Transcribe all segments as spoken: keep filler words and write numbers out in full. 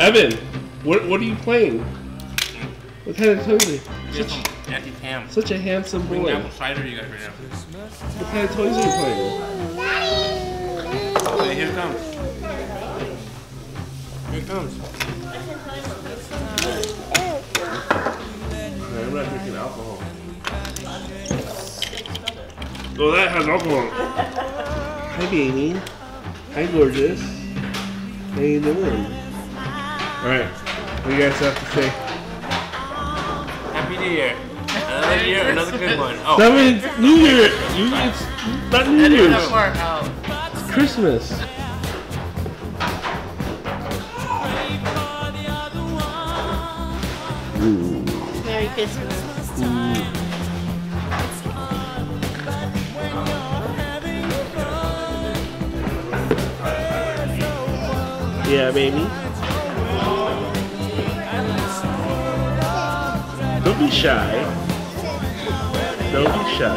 Evan, what what are you playing? What kind of toys are you? Get some anti-TAMS. Such a handsome boy. Bring apple cider you guys right now. What kind of toys are you playing? Okay, here it comes. Here it comes. I'm not drinking alcohol. Oh, that has alcohol. Hi, baby. Hi, gorgeous. How you doing? Alright, what do you guys have to say? Happy New Year. Another year, another good one. Oh. That means New Year. You, it's not New Year's. It's Christmas. Ooh. Merry Christmas. Ooh. Yeah, baby. Don't be shy. Don't be shy.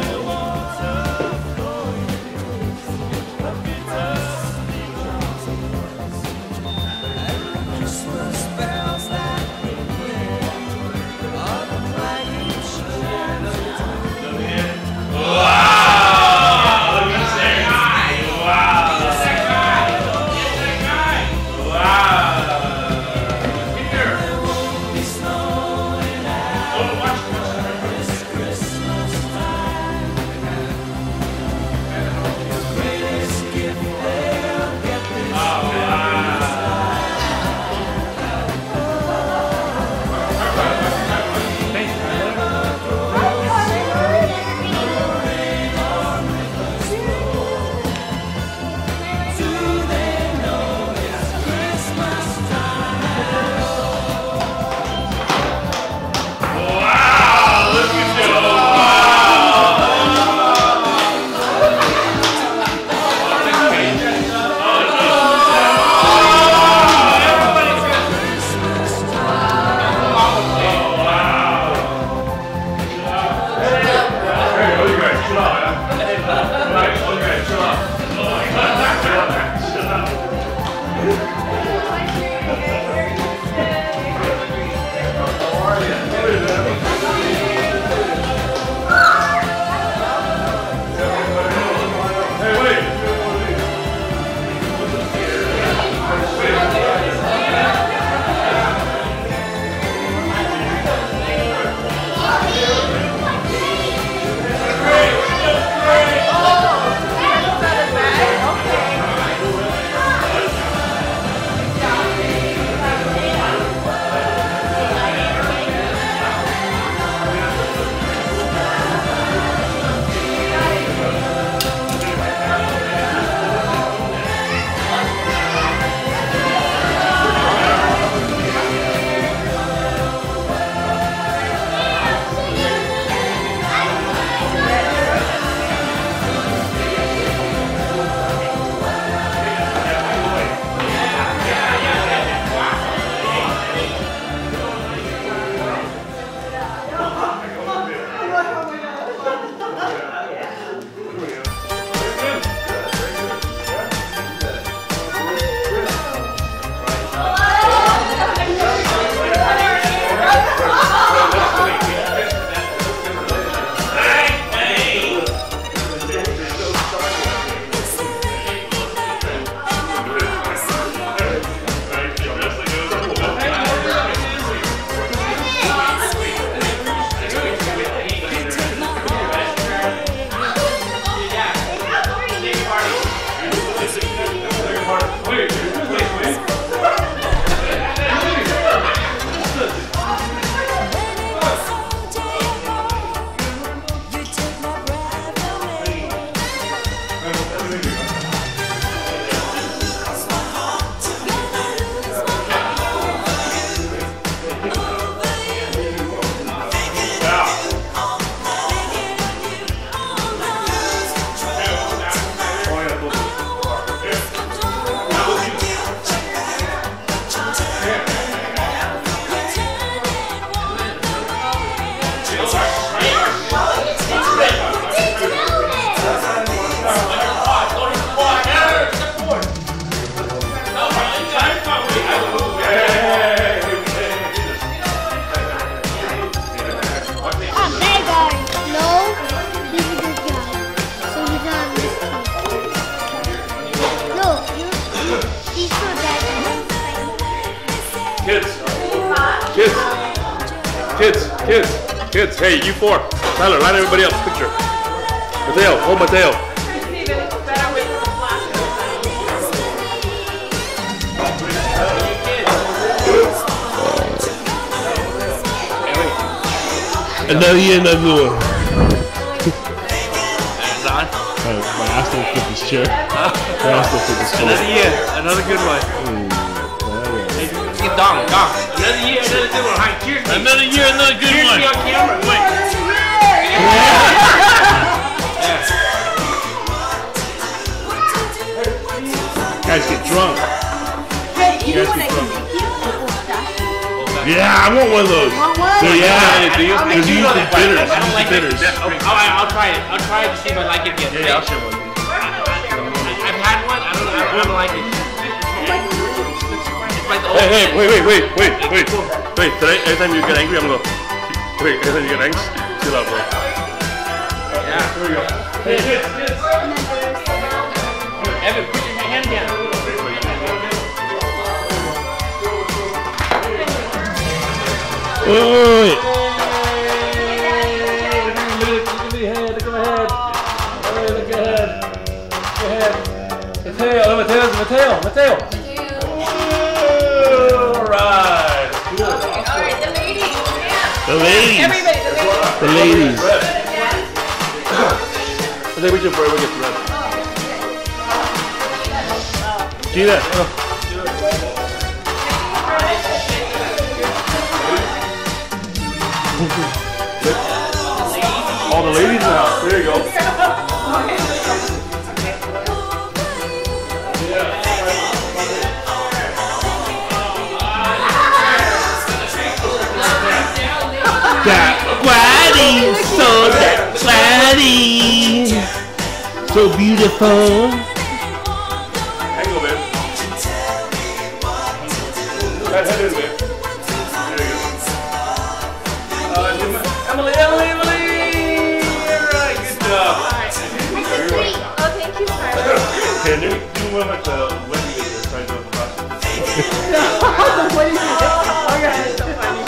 Kids. Kids. Kids. Kids. Hey, you four. Tyler, line everybody up. Picture. Mateo. Hold Mateo. Another year, another one. It's on. Oh, my ass don't fit this chair. Huh? My ass don't fit this chair. Another year, another good one. Mm, hey, let's get Dong, Dong. Another year, another good one. Hi, cheers. Another year, another good cheers one. Cheers on camera. Wait. Yeah. Guys get drunk. Hey, you, you know guys what get drunk. Yeah, Yeah, I want one of those. Want one? So, yeah, do you? because you use the bitters. I don't like bitters. it. I'll, I'll try it. I'll try it to see if I like it again. Yeah, yeah, I'll share one. I've had one. I don't, I don't like it. It's like the old Hey, hey, wait, wait, wait, wait, wait. Wait, today, every time you get angry, I'm gonna go. Wait, every time you get angry, chill out, bro. Yeah. Here we go. Hey, kids, kids. Evan, put your hand down. Wait, wait, wait. Look at my head, look at my head. Hey, look ahead. Look ahead. Mateo, oh, Mateo, Mateo, Mateo. Alright. Alright, the ladies. Yeah. The ladies. Everybody, the ladies. The ladies. I think we should forever get red. Gina. All the ladies in the house. There you go. That body, so that body, so beautiful. Hang on, man. Head, head in, man. There you go. Uh, Emily, Emily, Emily! Alright, good job. Oh, thank you, Tyler. Okay, do, do one like the wedding video they're trying to do in the process. What is it? Oh, God, it's so funny.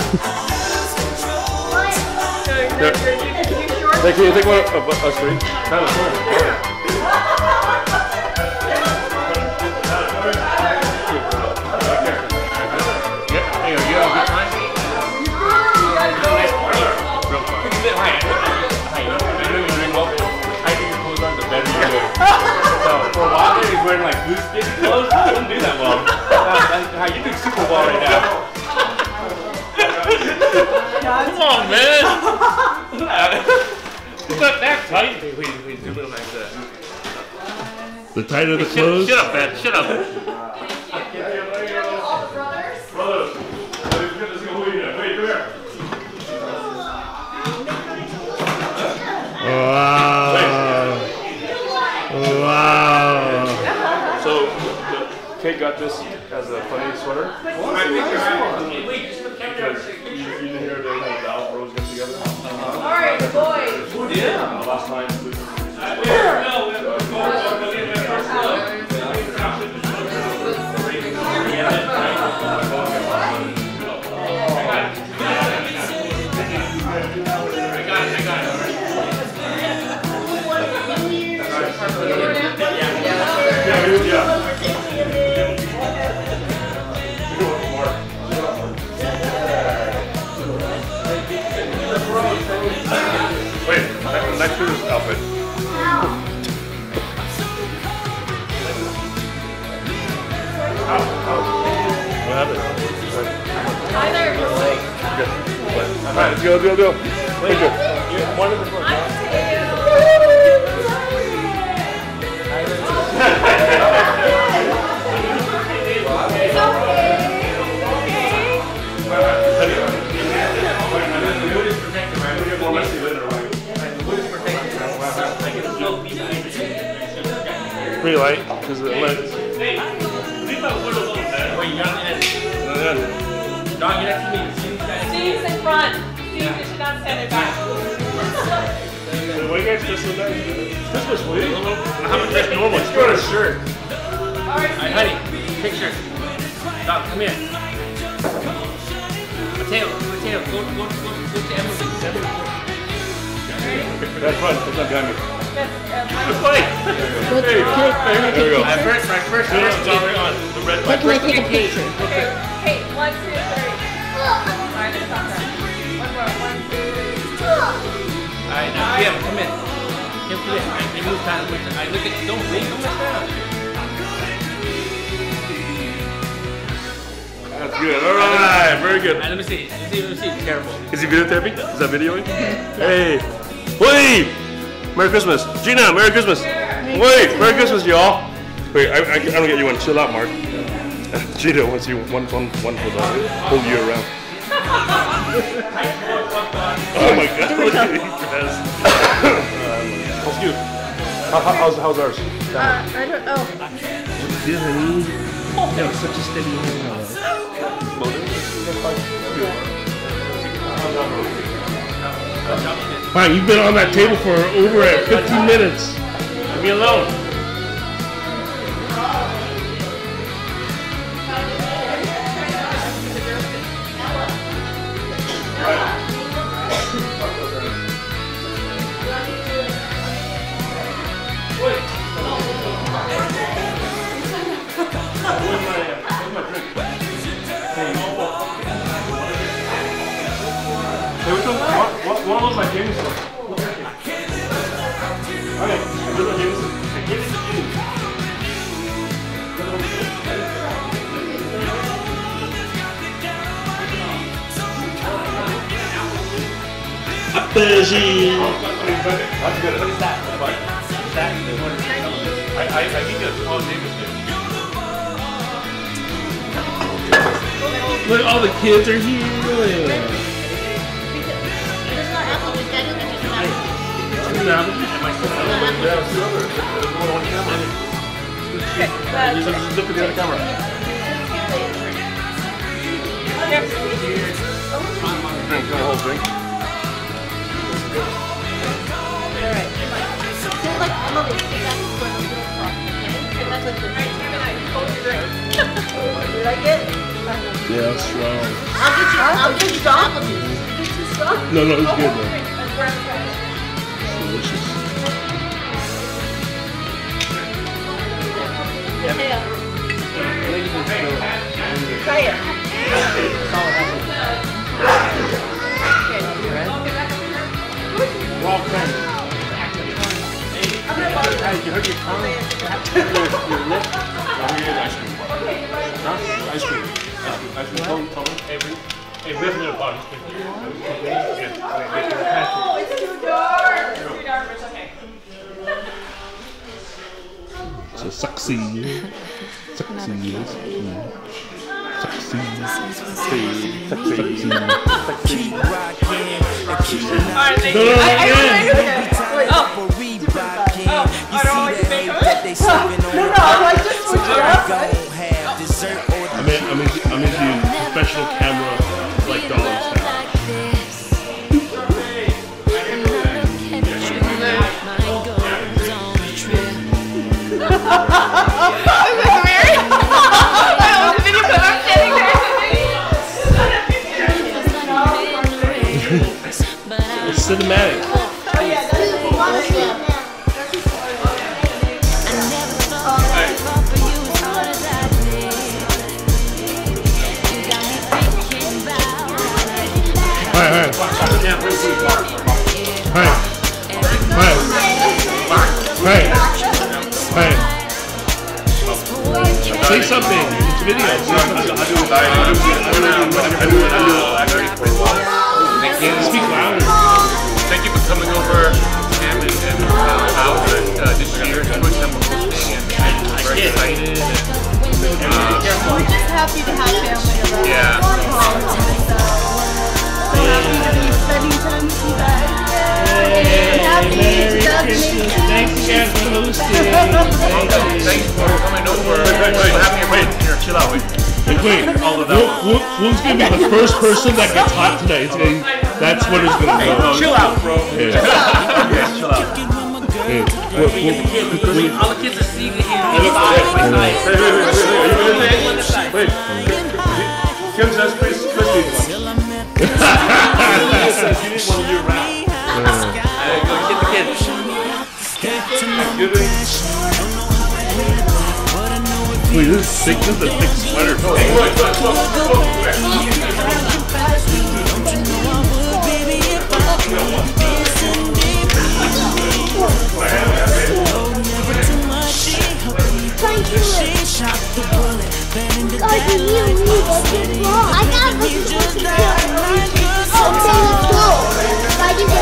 There. Hey, can you take one of us three? Tyler, come on. Yeah, hey, are you having a good time? For a while there, he's wearing like loose fitting clothes. He wouldn't do that well. How you do super well right now? Come on, man. It's not that tight. Wait, wait, wait, do it like that. The tighter the Shut, clothes. shut up, man. Shut up. Brothers, let's go eat it. Wait, come here. Wow. Wow. So, Kate got this as a funny sweater. Because you, you didn't hear the Daos bros get together. Alright, boys. Yeah. Last time. Wait, next to this outfit. Ow, ow. What happened? Tyler. Okay. Alright, let's go, let's go, let's go. Wait, good. One of the four. Pretty light, because it lets. Hey, leave my wood alone, man. Wait, you got it. Dog, get next to me. Steve's in front. Steve, you should not stand it back. Why you guys just so nice? This was sweet. How much is normal? Let's go to a shirt. Alright, Alright, honey, picture. Dog, come here. Mateo, Mateo, go, go, go, go to Emily. Emily. That's fun. It's not behind me. It's funny. Look, can I, can I There we go. take a My picture? first, my first, No, no, first it's already on. The red But light. can I take a picture? Okay, hey, one, two, three. Alright, let's stop that. One more, one, two, three. Alright, now Kim, come in. Kim, come in. I, I move kind of with I look at, don't leave, don't mess around. That's good. All right. Very good. Alright, let me see. Let me see, let me see. Be careful. Is he videotaping? Is that videoing? Hey. Wait. Merry Christmas. Gina, Merry Christmas. Wait. Merry Christmas, y'all. Wait, I, I, I don't get you one. Chill out, Mark. Gina wants you one, one, one hold on. Hold you around. Oh my God. Look at these guys. How's you? How, how, how's, how's ours? Uh, I don't know. Good, honey. That was such a steady hand. Fine, you've been on that table for over at fifteen minutes. Leave me alone. Hey, which one? What, what, one of those like Jameson. Okay, this one Jameson. Give it to you. Apogee. That's good. What is that? What? Is that the one? I, I, I think it's called Jameson. Look, all the kids are here. Look. There's no apple juice. I don't think there's an apple juice. Now, Yeah, it's the other. There's more on camera. Just just look at the other camera. Drink, got a whole drink. Just like Emily, take that for a little cup, okay? And that's what this is. You like it? yeah, strong. I'll get you, I'll get you the apple juice. No, no, it's good though. Delicious. Try it. We're all friends. Hey, you hurt your tongue? Your lip? Ice cream. Huh? Ice cream. Ice cream. Tone, tone. Hey, we, hey, we have a little bottle. Oh, it's too dark. It's too dark, but it's okay. So succeed. Succeed. Succeed. Succeed. Alright, thank No, you. no, I, I, again. I, oh. Oh, I don't want to make it. No, no, I just switched it up. I mean, I mean, I mean, the professional camera like Daos have. It's cinematic. Oh yeah, that's the one I did. Alright, alright. Alright. Alright. Alright. Say something. It's video. Say something. Speak louder. Thank you for coming over, Sam and, and uh, Al, uh, this year. It's the first time we're hosting, and I'm very excited. And, uh, We're just happy to have family around. yeah. So happy to be spending time with you guys. Happy Merry to Christmas. Thanks again for hosting. Thanks for coming over. Wait, wait, wait. Happy wait. Here, chill out. Wait. Wait, wait. All of that. Who- who- Who's gonna be the first person that gets hot tonight? It's gonna, that's what it's gonna be. Chill out, bro. Yeah. Yeah, chill out. Yeah. What- what- All the kids are seeing it here. Wait, wait, wait, wait, wait. Wait. Kim says, please, please. Wait, this is thick. This is a thick sweater. Hey, look, look, look, look. I got this. Okay, let's go. I just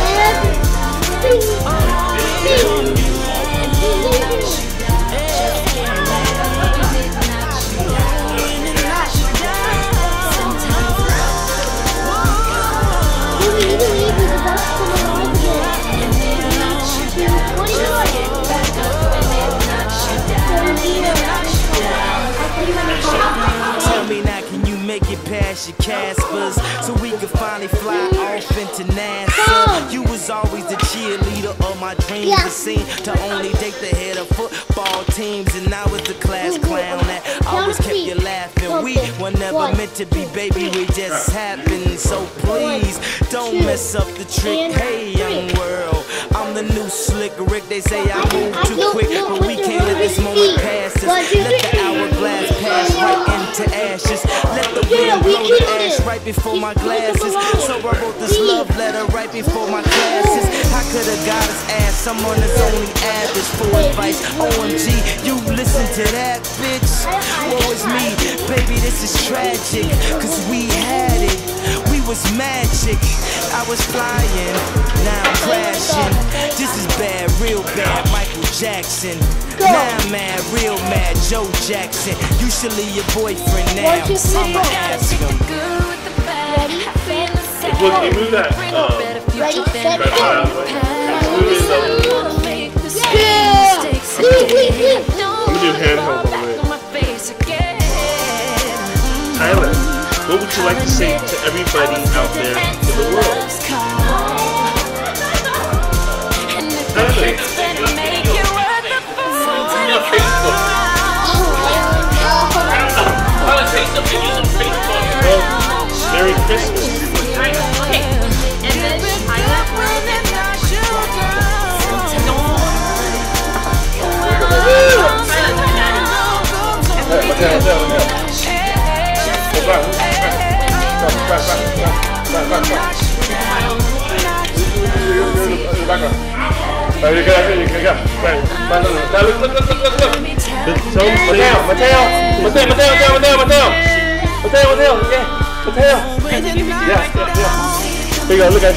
Tell me now, can you make it past your Caspers so we can finally fly off into NASA? You was always the cheerleader of my dreams. Yeah. It seemed to only date the head of football teams, and I was the class clown that always kept you laughing. We were never meant to be, baby, we just happened. So please don't mess up the trick. Hey, young world, I'm the new slick Rick. They say I move too quick, but we can't let this moment pass us. Let the hourglass pass right into ashes. Let the wind blow the ash right before my glasses. So I wrote this love letter right before my classes. I could have got his ass, someone that's only average for advice. O M G, you listen to that, bitch. Woe is me, baby, this is tragic. Cause we had it, we was magic. I was flying, now I'm crashing. This is bad, real bad, Michael Jackson. Now I'm mad, real mad, Joe Jackson. You should leave your boyfriend now, I'ma ask him. Ready, set, Look, you move that. Um, ready, set, right go. out of the way. Move it up. Yeah! Leave, leave, leave. I'm gonna do handheld on it. Tyler, what would you like to say to everybody out there in the world? Tyler. Well, Merry Christmas. Okay. And then Tyler. Right, you got it, you got it. Right, Mateo, look, look, look, look, look, look. Mateo, Mateo, Mateo, Mateo, Mateo, Mateo, Mateo, Mateo, yeah, Mateo. Yeah, yeah, yeah. Here you go, look guys.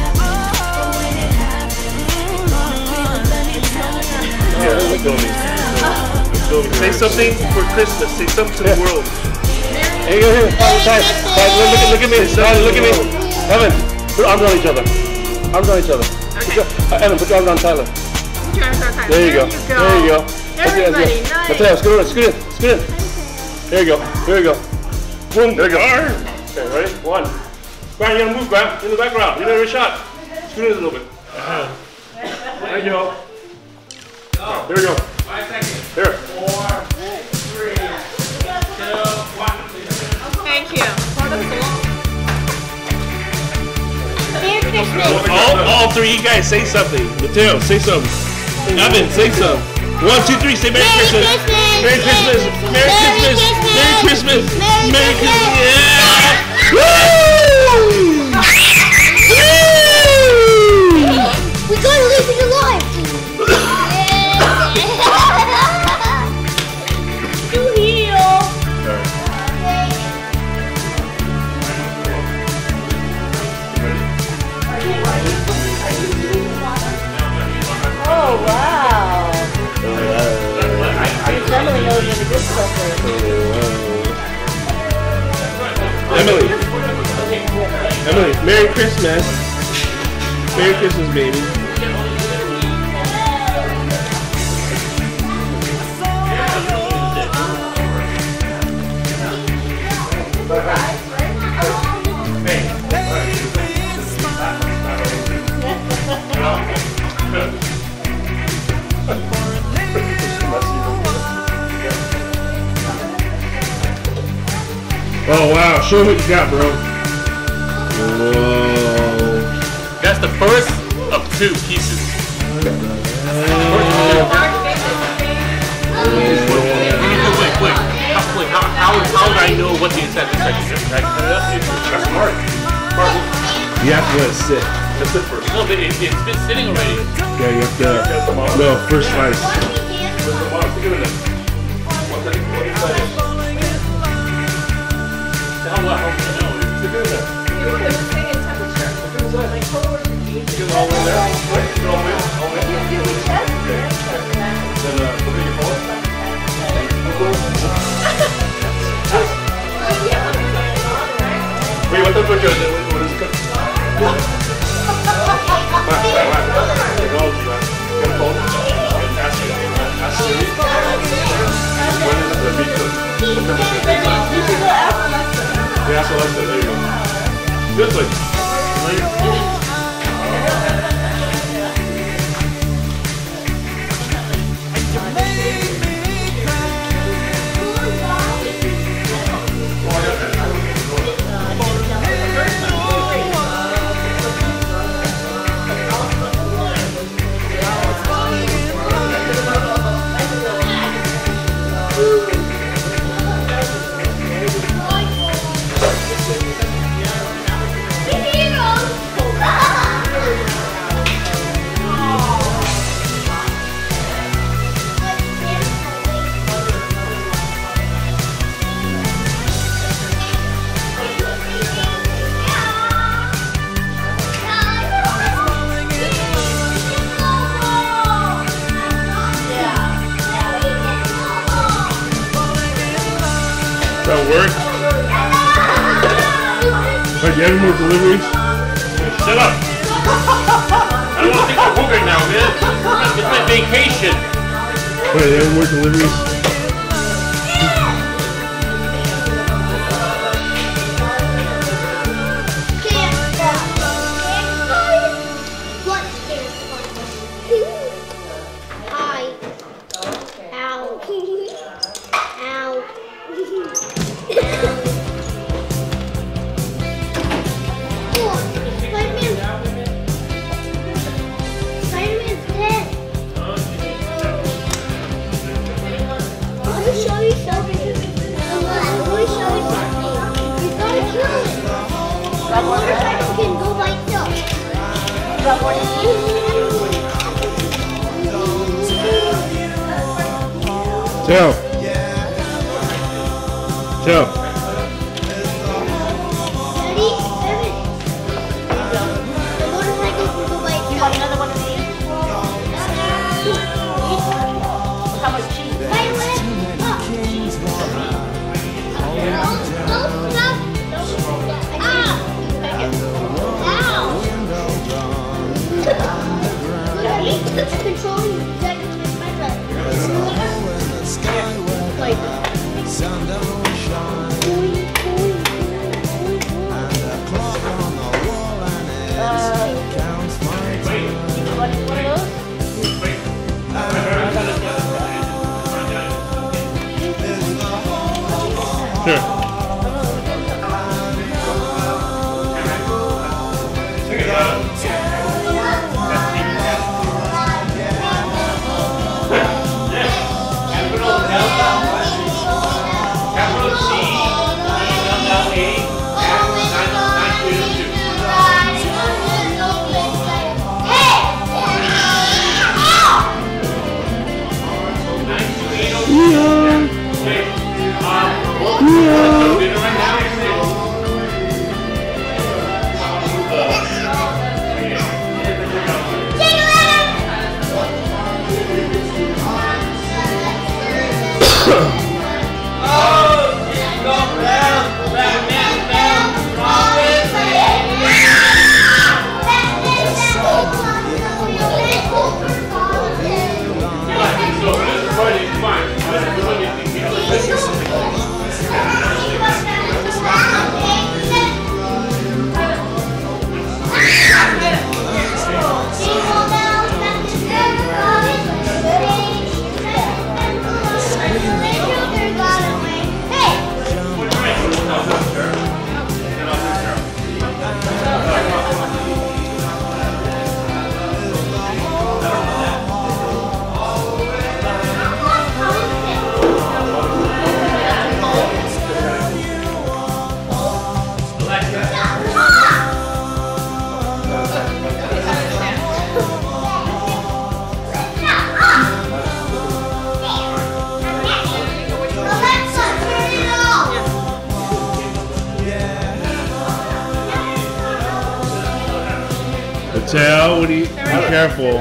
Yeah, look at me. Say something for Christmas. Say something to the world. Here you go, here. Guys, guys, look, look, look at me. Guys, look at me. Evan, put arms on each other. Arms on each other. Okay. Uh, Evan, put your arms on Tyler. There you go. There you go. Everybody, nice. Mateo, scoot in, scoot in, scoot in. There you go. There you go. Boom. There you go. Okay, ready? One. Grant, you gotta move, Grant. In the background. You know your shot. Scoot in a little bit. There you go. There we go. Five seconds. Here. Four, three, two, one. Thank you. Merry Christmas. All, all three, you guys say something. Mateo, say something. Evan, say something. One, two, three, say Merry, Merry Christmas. Christmas. Merry Christmas. Merry Christmas. Merry Christmas. Merry Merry Christmas. Christmas. Yeah. Woo! Woo! We gotta leave it alive. To heal. Oh, wow. Emily knows where the good stuff is. Emily. Emily, Merry Christmas. Merry Christmas, baby. Oh wow, show me what you got, bro. Whoa. That's the first of two pieces. Oh. Wait, wait. How, wait, how, how, how would I know what the incentive section is? Right? That's Mark. Mark, You have to let it sit. let's sit first. No, but it, it's been sitting already. Yeah, you have to. No, first slice. Where's the bottom? Look at it. One second. What is that? How do I how do I know? Look at that. It was saying temperature. Like cold or heat. Get it all in there. Right? Get it all in. All in. You would test it. Then, uh, what do you call it? Wait, what temperature is it? What is it? Technology, man. Get a phone. And ask you. Ask Siri. When is the meat cooked? What temperature is it? Yeah, so that's it. There you go. This way. That work? Alright, you have any more deliveries? Shut up! I don't want to think I'm hungry now, man. It's my vacation. Alright, you have any more deliveries? Joe. Joe. You want another one of these? How much cheese? Controlling executive measure. Like, Mateo, what do you? Be careful.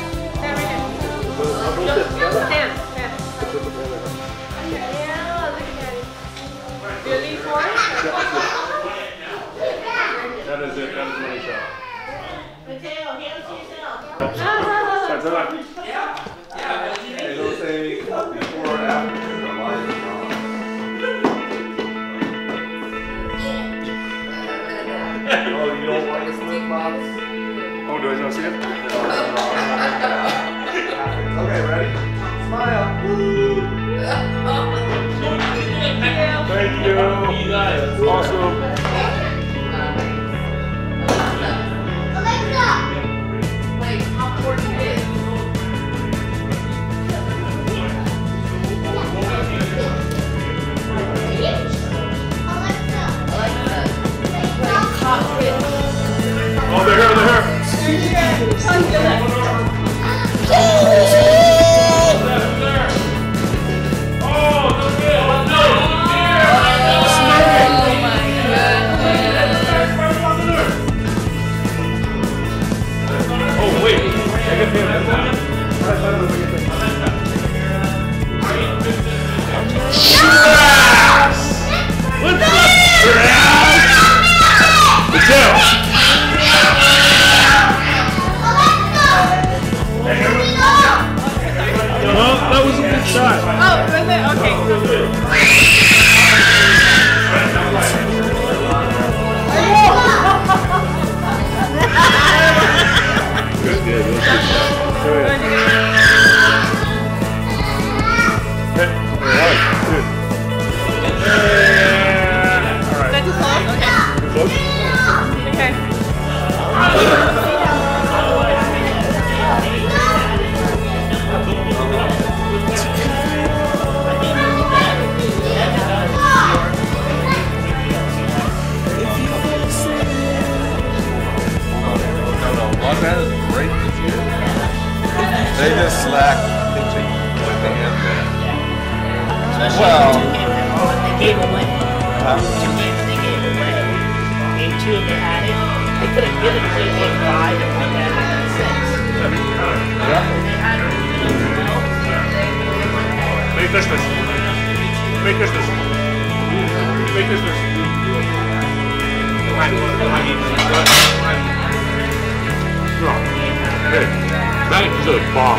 That is it. That is money shot. Mateo, hands to yourself. Start, start. They don't say before or after. Oh, you don't want to sleep, Bob? Oh, do I not see it? Okay, ready? Smile. Thank you. Awesome. Alexa! Like, how important it is. Alexa! Oh, they're here, they're here. Oh, wait. Take it here. Trash! What's up, trash? Mateo! Well, that was a good shot. Oh, was it? Okay. Good, good. Good. Is that too close? Okay. Okay. Los Angeles is great this year. They just slack pitching with the hand man. Well, They gave away. huh? Two games they gave away. Game two they had it. They could have given away game five and won that in six. Yeah. They had it. Merry Christmas. Merry Christmas. Merry Christmas. No. Hey, that is a bomb.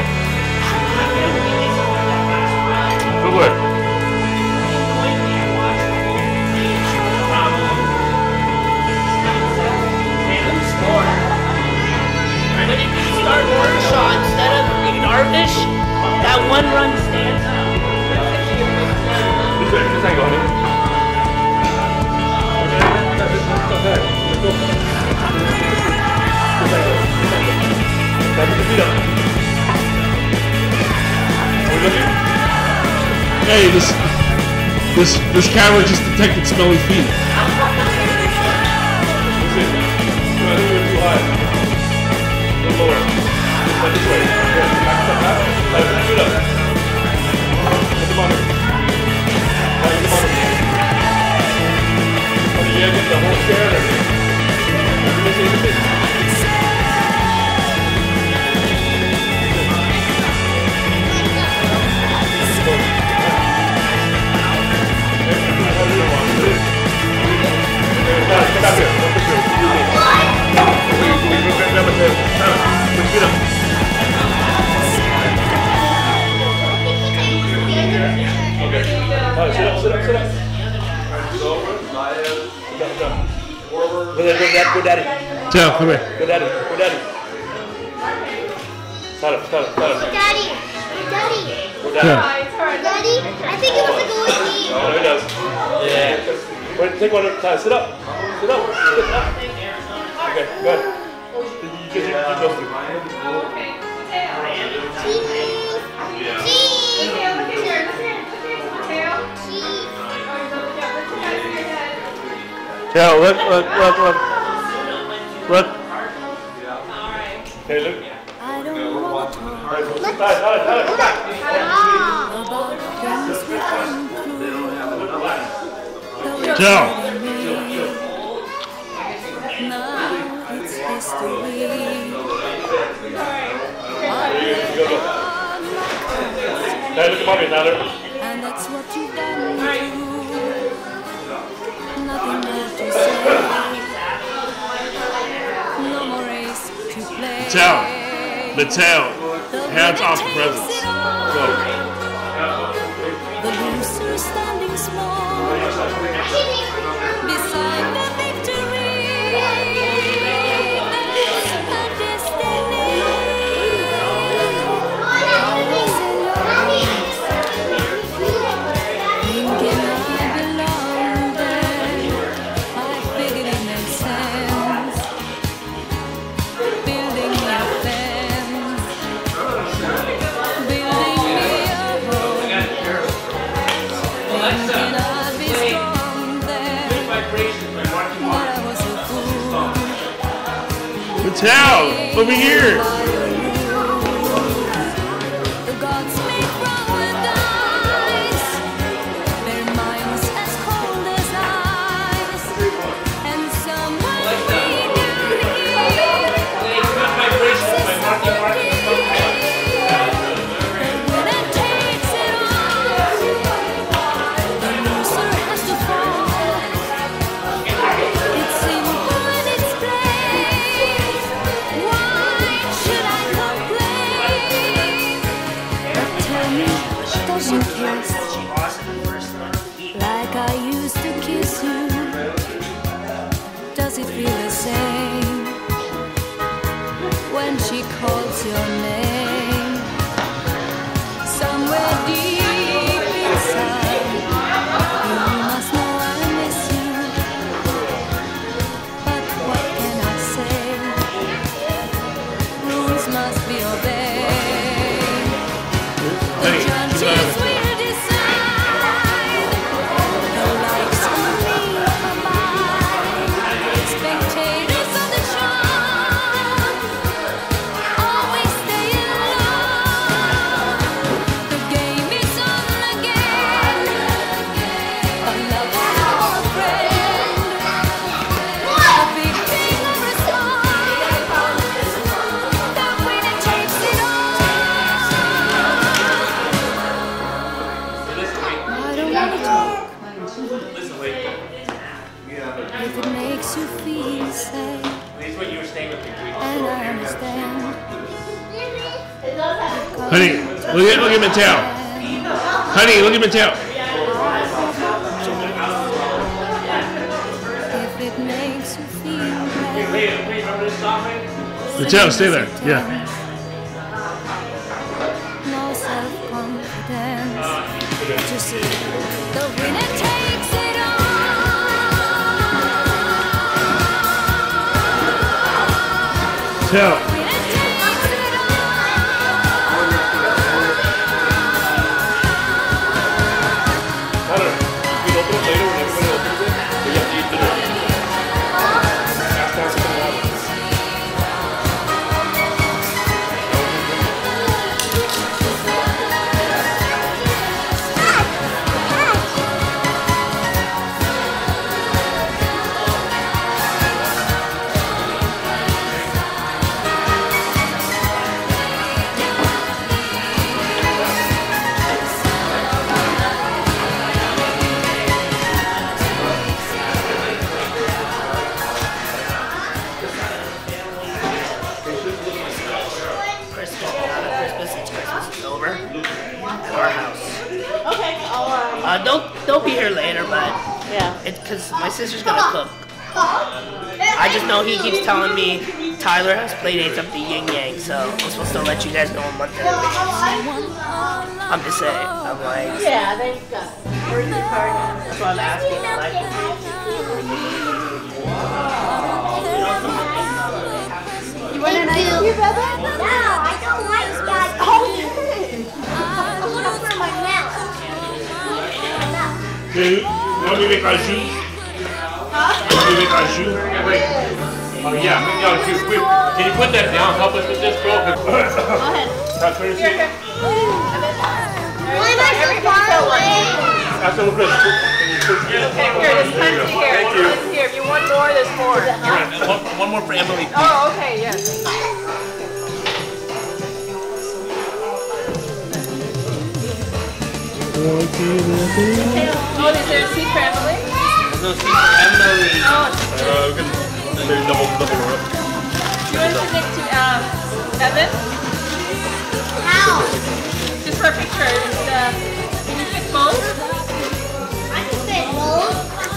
Good work. When you start Kershaw instead of Darvish, that one run stands up. This way, this angle, honey. Hey, this this this camera just detected smelly feet. Go daddy. Tell, come here. Go daddy. Go daddy. Start up, start up, start up. Daddy, Daddy, Go daddy. Yeah. Daddy, I think it was to go with me. Oh, no, he does. Yeah. Wait, take one at a time. Sit up. Sit up. Sit up. Okay, good. You can you can go through. Cheese. Cheese. Yeah, look, look, look, look. Look. Hey, look. I don't want to talk Alright, so sit tight, tight, tight, come back. about things we can Tell. Now it's history. Hey, look at mommy, Tyler. And that's what you've done. Nothing left to say. No more race to play. Mattel. Mattel. Hands off the presents. Go. The loser standing small beside the victory. That's a destiny. Always in your arms, thinking I belong there. I figured it made sense, building me a fence, building me a home. Thinking I'd be strong there, but I was a fool. Mattel, over here. The gods make flower dice, their minds as cold as ice, and someone way down here says something real. The winner takes it all, the loser has to fall. It's simple and it's plain. Why should I complain? But tell me, does you kiss like I used to kiss you? Does it feel the same when she calls your name? Somewhere deep inside, you must know I miss you. But what can I say? Rules must be obeyed. The judges will decide. No likes on me or mine. Spectators of the show always stay in love. The game is on again. A lover or a friend. A big thing or a small. The winner takes it all. I don't want to talk Listen, wait. if it makes you feel safe, This is when you were staying with me. and I understand. Honey, look at look at Mattel. Honey, look at Mattel. If it makes you feel bad, Wait, wait, remember this song, man? Mattel, stay there. Yeah. no self-confidence. To see the winner takes it all. Mattel. Winner takes it all. Tyler, you can open it later when everybody opens it, but you have to eat dinner. Ask Tyler for the water. Christmas, not a Christmas, it's Christmas is over at our house. Okay, I'll, um, Uh, don't don't be here later, but yeah. it's because my sister's gonna cook. I just know he keeps telling me Tyler has play dates up the yin yang, so I'm supposed to let you guys know a month in advance. I'm just saying, I'm like, Yeah, they've got. Where's your card? That's what I'm asking. Like, you want an ice cube, brother? No, I don't like that. Okay. Look for my mouth. Hey, you want me to make our shoes? You want me to make our shoes? Oh, yeah. Yo, can you, can you put that down? Help us with this, bro? Go ahead. That's what it Here, is. here. Why am I so far away? That's what it is. Okay, here, there's plenty here. Thank you. Plenty here. If you want more, there's more. One, one more for Emily. Oh, okay, yes. Oh, is there a seat for Emily? No seat for Emily. Oh, Uh, we can maybe double, double her up. do you want to sit next to um, Evan? How? Just for a picture. Just, uh, can you fit both? I can fit both.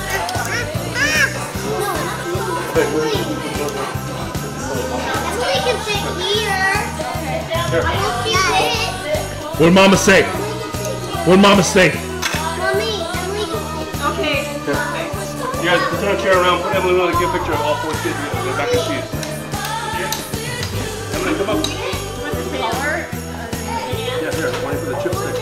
Emily can sit here. I won't see it. What did Mama say? What did Mama say? Mommy, Emily can sit. Okay. Perfect. You guys, turn a chair around, put Emily on a good picture of all four kids in the back of the seats. Emily, come up. Yeah, here, waiting for the chipstick.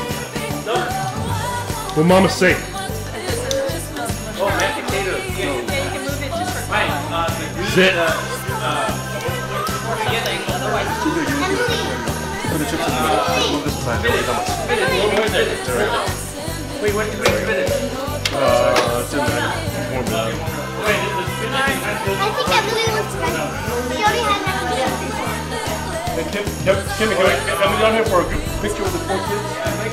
What Mama say? Oh, mashed potatoes. Yeah, you can move it just for Right, uh, the green, Sit. uh, uh, together, otherwise it's too big. Put the chips in the middle. Move this aside. Spit it, spit it, one more spit it. Wait, what, wait, spit it. Uh, it's in there. More than Wait, let's spit it. I think Emily looks better. She already had that one. Hey, Kim, Kim, Kimmy, can we get Emily down here for a good picture with the four kids?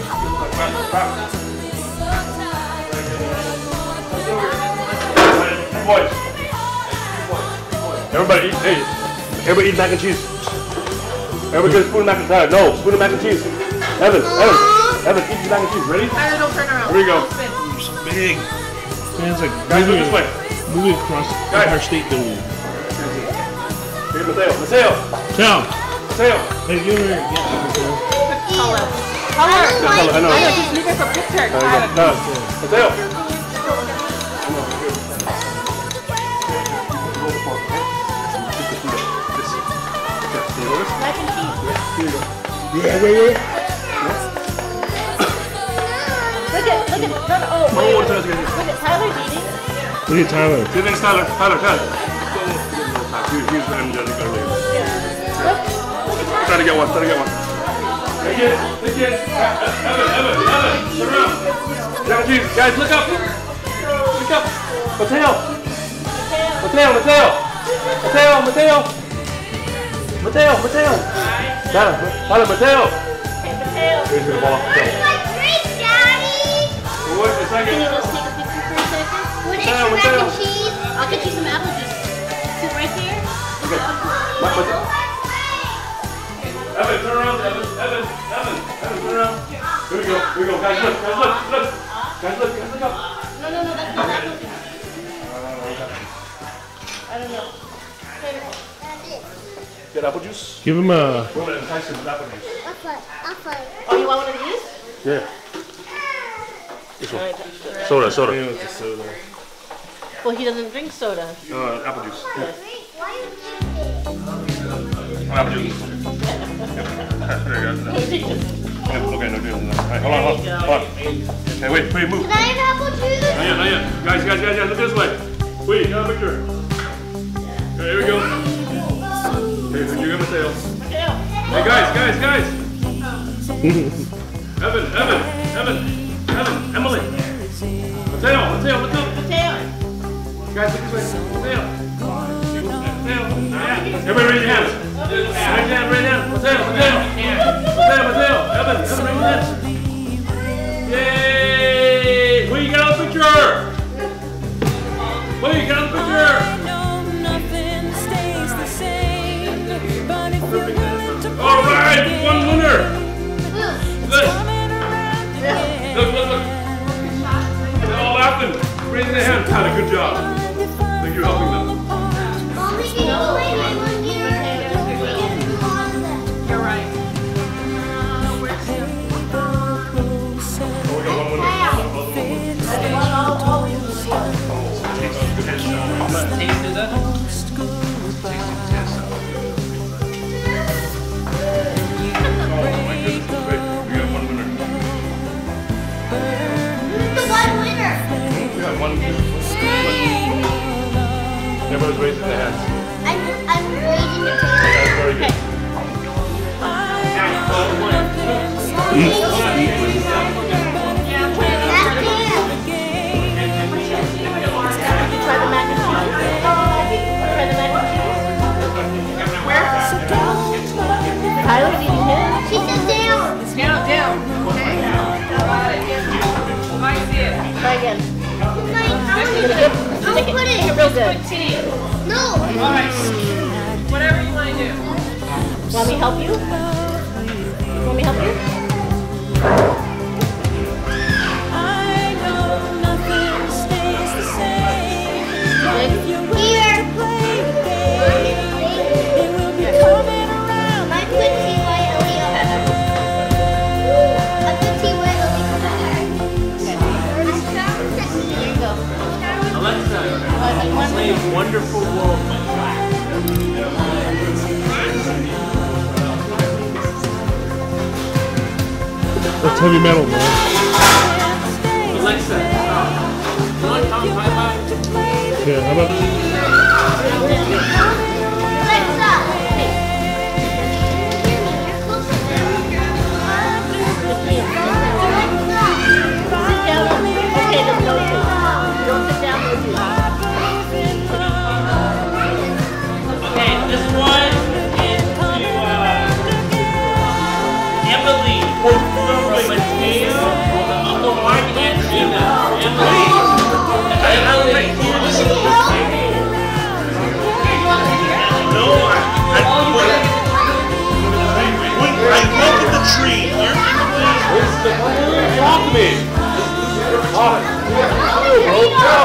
Two boys. Everybody eat, hey, everybody eat mac and cheese. Everybody get a spoon of mac and cheese. No, spoon of mac and cheese. Evan, Evan, Evan, eat the mac and cheese. Ready? Tyler, don't turn around. Here we go. Spin. You're so big. Man, it's like Guys, look moving, this way. moving across the Guys. entire state building. Here, Mateo, Mateo, Tell. Mateo. Hey, give her. Yeah, Mateo. Color. Color. I know. I know, just leave it for picture. There you Tyler. go. No, Mateo. Mac and cheese. Yeah, yeah, yeah. Look at, look at, no, no, oh, wait, wait, wait. Look at Tyler's eating. Look at Tyler. See you next, Tyler. Tyler, Tyler. Here's here's the energetic earlier. Try to get one. Try to get one. Take it. Take it. Evan, Evan, Evan. Turn around. Jack and cheese. Guys, look up. Look up. Mateo. Mateo, Mateo. Mateo, Mateo. Mateo, Mateo. Tyler, Tyler, Mateo. Here's your ball. My drink, Daddy. Wait a second. Can you just take a picture for a second? What is Mateo, your mac Mateo. and cheese? I'll get you some apple juice. Sit right here. Okay. Ma- Mateo. Evan, turn around, Evan, Evan, Evan, Evan, turn around. Here we go, here we go, guys, look, guys, look, look. Guys, look, guys, look up. No, no, no, that's not apple juice. I don't know. Get apple juice? Give him a. We're gonna entice him with apple juice. I'll play. I'll play. Oh, you want one of these? Yeah. This one. Soda, soda. Well, he doesn't drink soda. Uh, apple juice. Wait, why are you eating? Apple juice. There you go. Yeah, okay, no deal. All right, hold on, hold on. Hold on. Hey, wait, wait, move. Can I have apple juice? Not yet, not yet. Guys, guys, guys, guys, look this way. Wait, got a picture. Okay, here we go. Hey, you got Mateo. Hey, guys, guys, guys. Evan, Evan, Evan, Evan, Emily. Mateo, Mateo, what's up? Mateo. Guys, look this way. Mateo. Mateo. Everybody raise your hands. Raise your hand, raise your hand. Mateo, Mateo. Mateo, Mateo. Evan, Evan, raise your hands. Yay! Wait, you got a picture. Wait, you got a picture. All right, one winner. Good. Look, look, look. They're all laughing, raising their hand. Tyler, good job. Thank you for helping them. Mommy, can you play me one here? You're right. Oh, we got one winner. Taste is that? One, two, everyone's raising their hands. I'm, I'm raising the table. That's very good. Try the mac and cheese. Try the mac and cheese. Where? Tyler's eating his. She said down. Down, down. Okay. feel good. No. Alright. Whatever you want to do. Want me to help you? Want me to help you? I know nothing stays the same. If you Here. play the game, it will be coming around. My good T Y L E O. A good T Y L E Here you go. Alexa, play Wonderful World by Black. That's heavy metal, man. Alexa, stop. You want to come five five? Yeah, how about Alexa. Okay, there's no food. Don't sit down, no food. Okay, this one is to uh, Emily from Mateo, Uncle Mark, and Gina. Emily. Emily. No, I, I, I look at the tree. Talk to me. Talk. Bro, talk.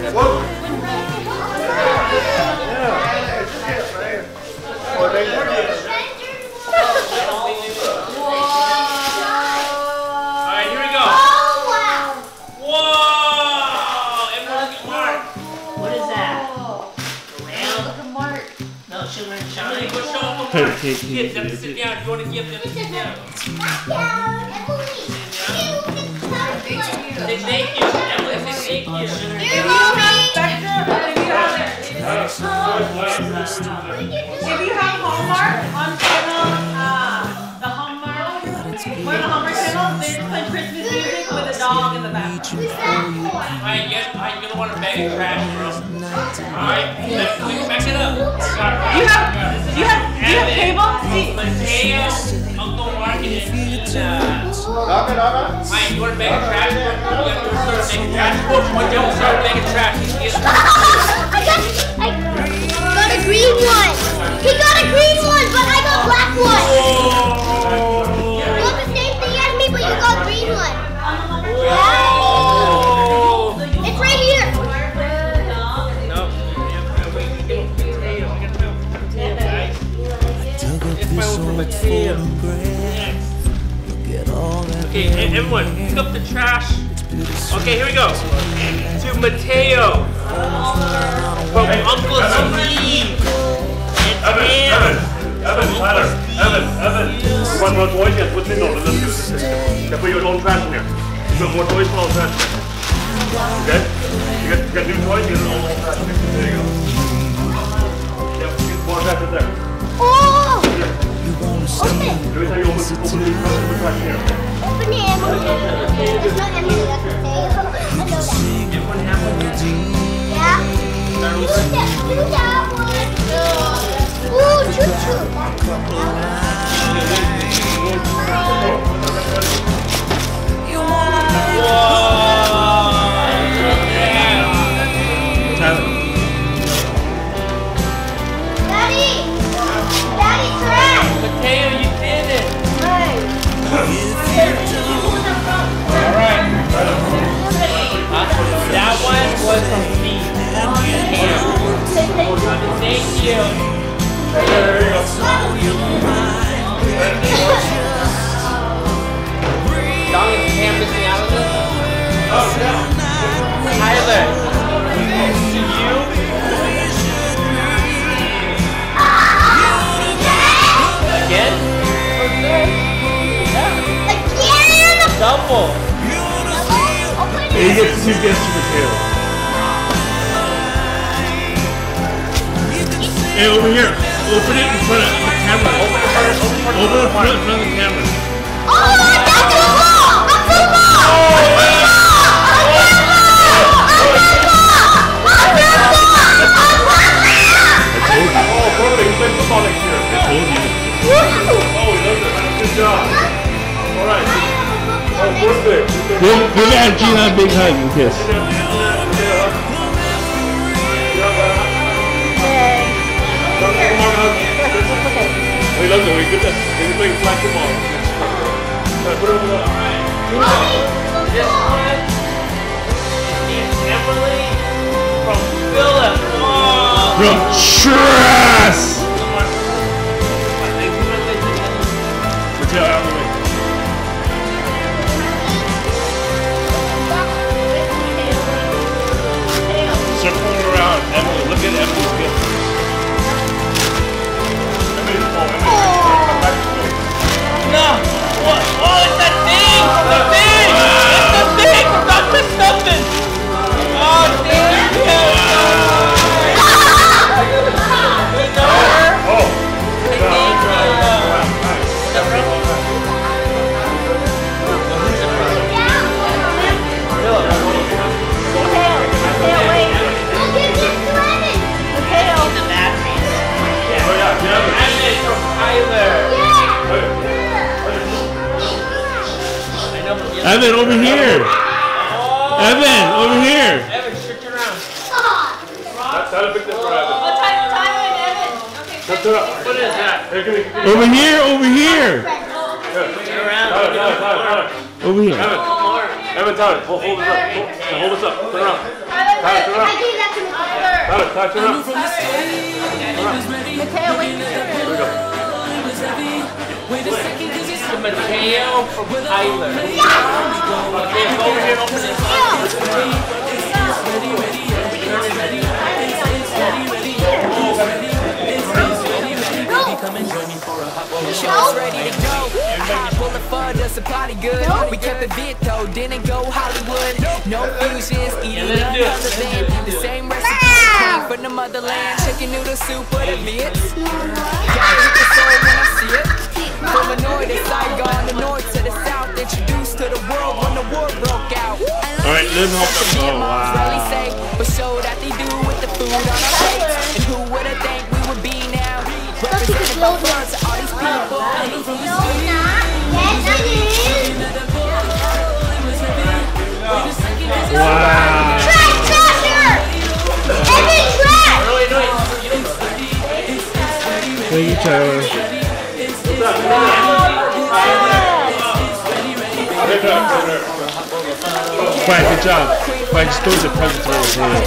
Alright, here we go. Oh, wow. Whoa! Emily, look at Mark. What is that? Well, No, sugar and Emily, shine. go show them. Hey, hey, Kids, hey, have to hey, sit hey. down. If you want to give them, sit down. Say thank you. Emily, say thank you. If you have Hallmark on channel, uh, the Hallmark, one of the Hallmark channels, they play Christmas music with a dog in the background. Alright, you guys, alright, you're gonna want to bag of trash, bro. Alright, let's we can back it up. You have, you have, you have cable? See, Mateo, Uncle Mark, and Gina. Alright, you want to bag of trash? You gotta do a start bagging trash. One day we'll start bagging trash. You can get I got, I got a green one. He got a green one, but I got black one. You got the same thing as me, but you got green one. Yeah. It's right here. Okay, hey, everyone, pick up the trash. Okay, here we go. To Mateo. From Uncle Steve. And Evan, Tam. Evan, Evan, Tyler, Evan, Evan. You want more toys? Yes, what's in those? Let's do this. Yeah, put your own trash in here. You got more toys for all trash. Okay? You got, you got new toys? You got all old trash. There you go. Yep, get more trash in there. Oh. Every Open. time you open, open these trash, put trash in here. Open it, Emily. It's not Emily, that's Mateo. I know that. Everyone have one? Yeah. Do that, do that one. Ooh, choo choo. Daddy, Daddy, trash. Mateo, you did it. Hey. Alright. That one was from Steve. Thank you. Dong and Tam missing out on this? Oh, no. Tyler. To you. Again? Again? Double. Hey, you get two gifts to Mateo. Hey, over here. Open it in front of the camera. Open it in front of, open it in front of the camera. Oh, that's too long! That's too long! Oh, perfect. He's playing football next year. I told you. Oh, he does it. Good job. All right. Oh, perfect. Give, give Aunt Gina a big hug and kiss. Yeah, Oh, he loves it. We good to. He's playing flag football. Alright, put it over there. This one is Emily from Philip. Whoa. From Tress! Mateo, out of the way. Circling around. Emily, look at Emily's gift. Emily's ball. Emily's back to the No! What? Oh, it's that thing! The thing! It's the thing from Doctor Something! Oh, thank you! You know her? Oh! Thank you! Evan, over here! Oh. Evan, over here! Evan, turn around. Tyler, pick this for Evan. What time? Time and Evan. Okay. Turn up. What is that? Here, give me, give me. Over here, over here! Turn around. Tyler, Tyler, Tyler, Tyler. Over here. Evan, Evan, Tyler, hold, hold us up. Hold, now hold us up. Turn around. Tyler, turn around. I gave that to my father. Tyler, Tyler, turn around. Mateo, wait. Here we go. The Mateo from Tyler. Okay, go over here and open this Show's ready to go. I hop on the fun, does a party good. We kept it vid though, didn't go Hollywood. No fusions, eating none other than the same recipe came from the motherland. Chicken noodle soup with a bit. Gotta hit the soul when I see it. From the north to Saigon, the north to the south. Introduced to the world when the war broke out. Alright, live home. Oh, Really wow. say, but show that they do with the food on our plates. And who would have think we would be now? Representing both worlds to all these people. No, not. Yes, I did. Wow. Trash, trasher! Evan, trash! Thank you, Tyler. Quiet, good job. Quiet, just throw the present over here.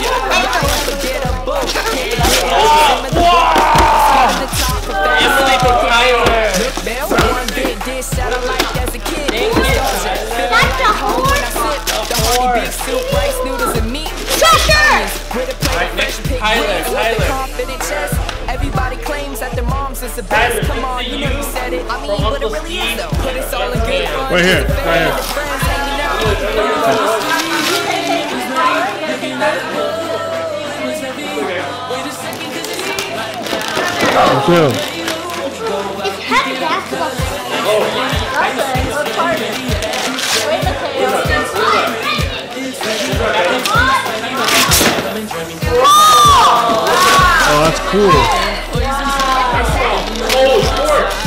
Emily from Tyler. One big dish that I liked as a kid. That's the horn. The honey big soup, rice noodles, and meat. Trasher! With a plate of fresh pig Tyler, wings with a Tyler. confident chest. Everybody claims that their moms is the best. Tyler, Come on, this you is know you you said it. I mean, from but it Uncle really is Steve. though. But it's all in good fun. Right here, Just a right family here. of friends hanging out. Let's go. It's heavy basketball. Oh, that's cool. Oh, sports.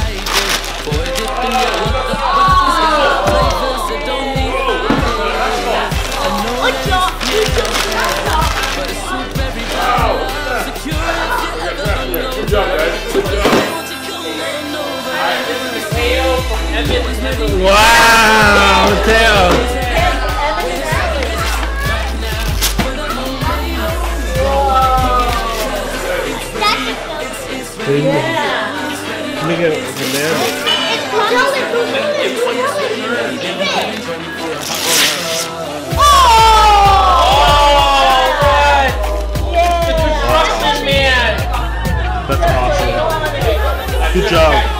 Good job, guys. Good job. Mateo from Evan and Emily. Wow, Mateo. Yeah. Let me get a banana. That's awesome. Good job.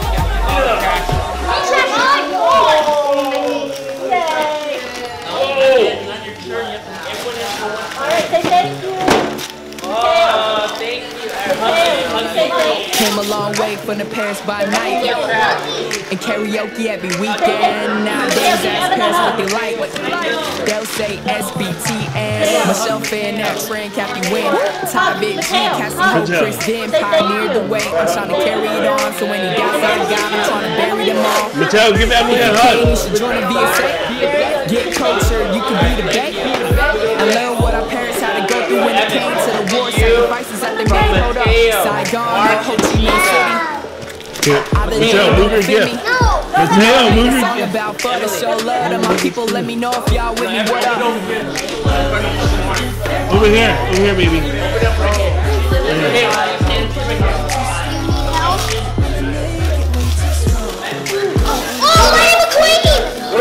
Came a long way from the Paris by night. And karaoke every weekend. Nowadays ask parents what they like. They'll say S B T N. Myself and that friend Captain Win. Ty Big G, Cassie Hope, Chris Dim pioneered the way. I'm trying to carry it on. So any doubts I got, I'm trying to bury them all. Mateo, give Emily a hug. You should join a V S A. Get culture, you can be the vet. And learn what our parents had to go through when it came to the war. Sacrifices that they made. Hold up. Saigon, Ho Chi Minh City. Here, Mateo, move your gift. Mateo, move your gift. About further show love to my people. Let me know if y'all with me. What up? Over here, over here, baby. Oh, Lightning McQueen!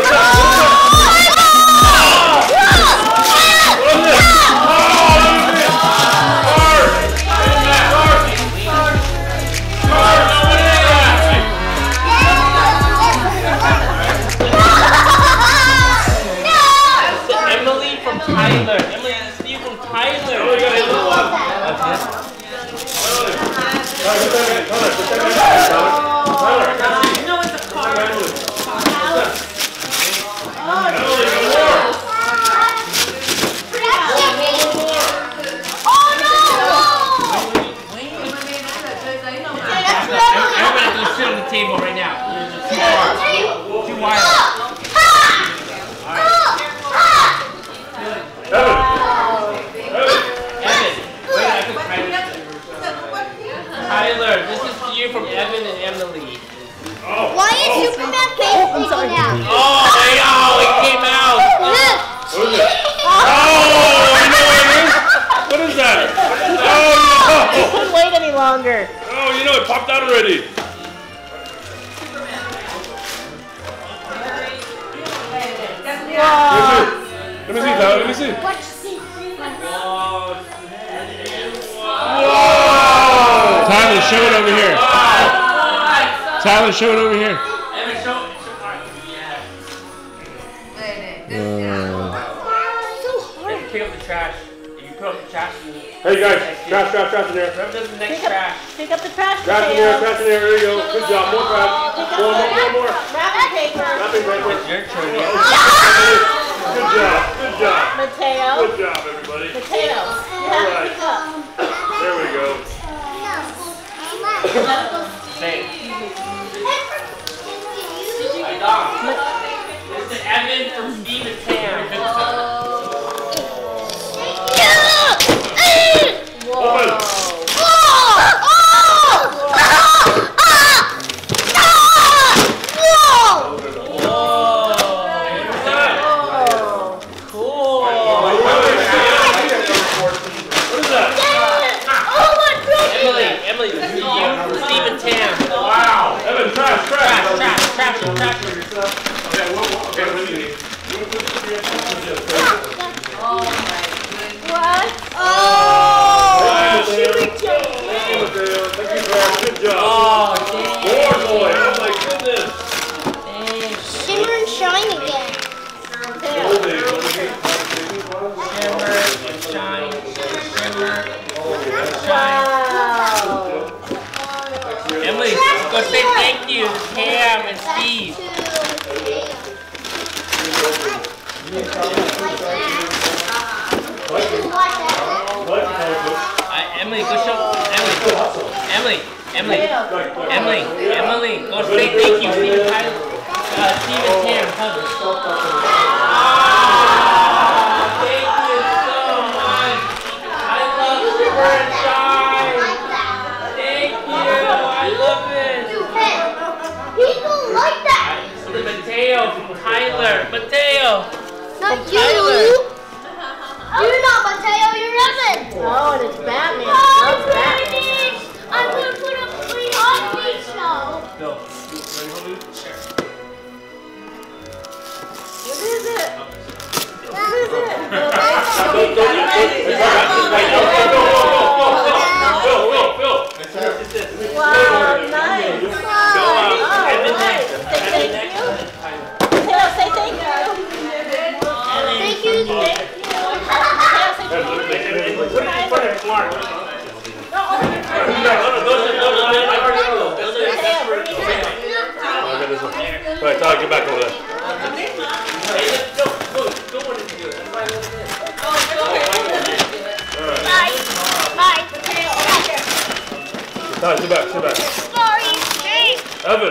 Emily from Tyler. Emily, this is you from Tyler. No, it's a car. Everybody go sit on the table right now. Too far. Too wild. Tyler, this is for you from Evan and Emily. Oh. Why is Superman face taken out? Oh, they oh, it came out. What is it? Oh, you know what it is? What is that? Oh, no. Couldn't wait any longer. Oh, you know, it popped out already. Wow. Let me see, Tyler, let me see. Whoa! Tyler, show it over here. Tyler, show it over here. Pick up the trash. You pick up the trash. Hey guys, trash, trash, trash in there. Whoever does the next Pick up, trash. pick up the trash. Trash in there, trash in there. There you go. Good job. More trash. More, more, more, more. Wrapping paper. Wrapping paper. Your turn. Good job. Good job. Mateo. Good job, everybody. Mateo. You have to pick up. There we go. Say. This is Evan from Steve and Tam. Open. Emily, this is you from Steve and Tam. Wow. Evan, trash, Trash, trash. trash, trash, trash. Okay, well, okay, what do you need? What? Oh! She rejected. Thank you, Mateo. Thank you, Brad. Good job. Oh, dang. More boy. Oh my goodness. Shimmer and shine again. Holding. What do you need? Shimmer and shine. Shimmer and shine. Wow. Emily, go say thank you to Cam and Steve. Uh, Emily, go show Emily. Emily, Emily, Emily, Emily, go say thank you, Steve and Tyler. Uh, Steve and Cam, hug. Ah, thank you so much. I love Shimmer and Shine. Thank you. I love it. People like that. This is Mateo from Tyler. Mateo. Not From you. Tyler. You're not Mateo, you're Evan. Oh, and it's Batman. Oh, Loves Batman. pretty. I'm going to put a pretty on me show. Go. What is it? What is it? Wow, nice. Oh, nice. Say thank you. Mateo, say thank you. Thank you. Thank you. Mateo, say thank you. Put it in front of Mark. Alright, Tyler, get back over there. Bye. Bye. Tyler, sit back, sit back. Sorry. Evan.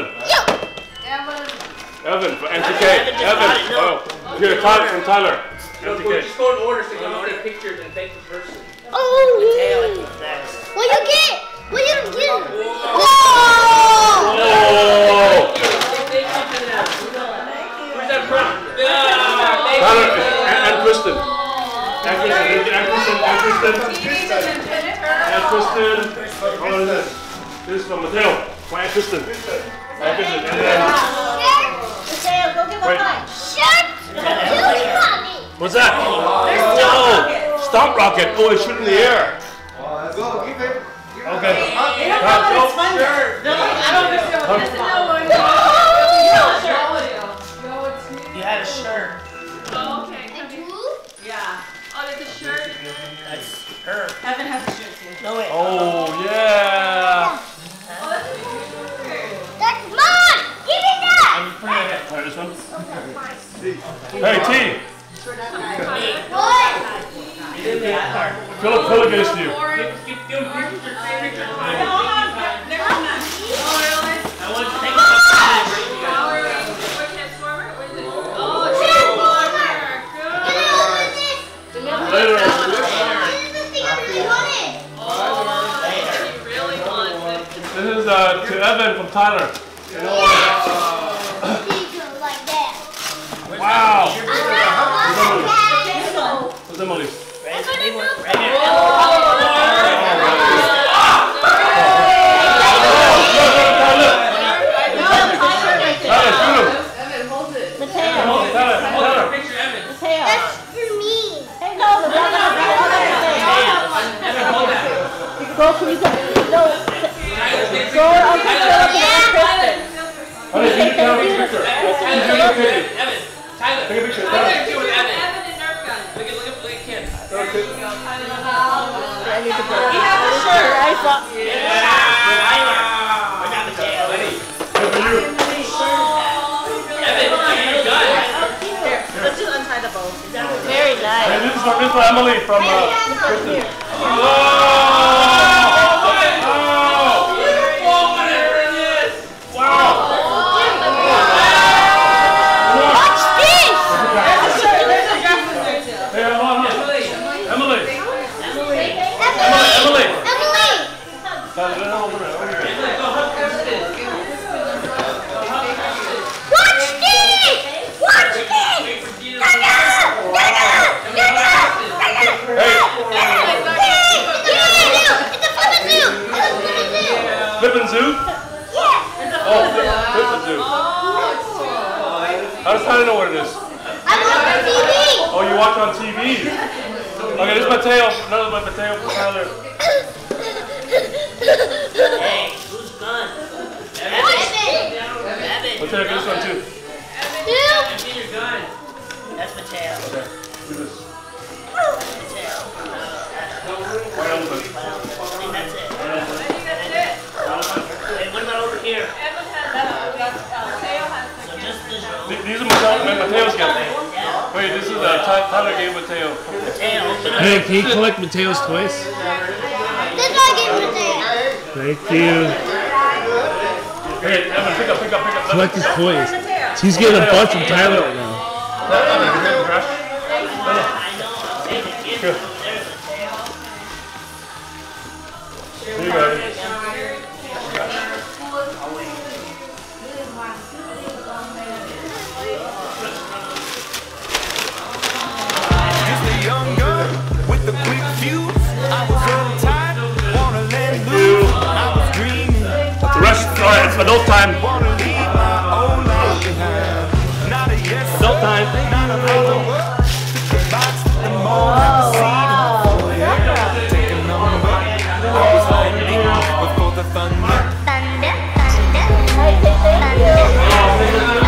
Evan, for M T K. Evan. Oh, you're Tyler from Tyler. M T K. Just go in order so you can order pictures and thank the person. Oh, Mateo, yeah. next. What you get? What you get? Whoa! Kristen. What is this? This is from Mateo. Quiet Kristen. Quiet Kristen. And then. Mateo, go give a hug. Shut What's that? Oh, Stomp Rocket. Oh, it's shooting in the air. Go, give it. Okay. They don't know that it's fun. They're like, I don't understand what this is. You had a shirt. Oh, okay. Yeah. Oh, there's a shirt. That's her. Evan has a shirt too. No, wait. Oh, yeah. Oh, that's a cool shirt. That's mine! Give me that! I'm putting it in. All right, this one. Hey, T. What? Philip, Philip gets to you. No, never mind. I want to take Oh, really? What Transformer? What is it? Oh, Transformer. Good. Later. This is the thing I really wanted. Oh, she really wants it. This is uh, to Evan from Tyler. There you go, like that. Wow. I love that. What's Emily? Right, so they were right here. Tyler, shoot him. Mateo. Tyler, Tyler. Mateo. That's for me. Hey, no, the one that Go, can you go? No. Go on the Kristen. How did you take a picture? Evan, Tyler. Take a picture. What are you doing with Evan? Evan and Nerf gun. Look at, look at, look at Kim. He has a shirt. I saw. Good for you. Evan, look at your gun. Here, let's just untie the bow. Very nice. Hey, this is for, this is for Emily from uh, Kristen. Oh! Watch this! There's a shirt. There's a dress in there too. Hey, hold on, hold on. Emily. Emily! Emily. Emily! Tyler, no, no, over there, over here. Watch this! Watch this! Dada! Dada! Dada! Hey, It's a flippin' zoo! It's a flippin' zoo! Flippin' Zoo? Yeah! Oh, Flippin' Zoo. How does Tyler know what it is? I watch on T V! Oh, you watch on T V? Okay, this is Mateo. Another one, Mateo from Tyler. Hey, who's gun? Evan! Evan. Mateo, get this one too. Two! Give me your gun. That's Mateo. Okay, do this. Mateo. Right on the I think that's it. I think that's it. Hey, what about over here? Evan has that. Mateo has So just this row. Th- These are Mateo, Mateo's gift. Wait, this is uh, Ty- Tyler gave Mateo. Mateo, open up. Hey, can you collect Mateo's toys? This I gave Mateo. Thank you. Hey, Evan, pick up, pick up, pick up. Collect his toys. He's getting a bunch from Tyler right now. Evan, you get the trash? I know. I'm saying the gift. Here. There's Mateo. Here you go. Just a young gun with a quick fuse. I was uptight, wanna let loose. I was dreaming, The rest, all right, it's adult time. wanna leave my old life behind. Not a yes, Adult time. not a no. Took the box with the moment. Take a number. I was holding before the thunder. Thunder, thunder, thunder, thunder,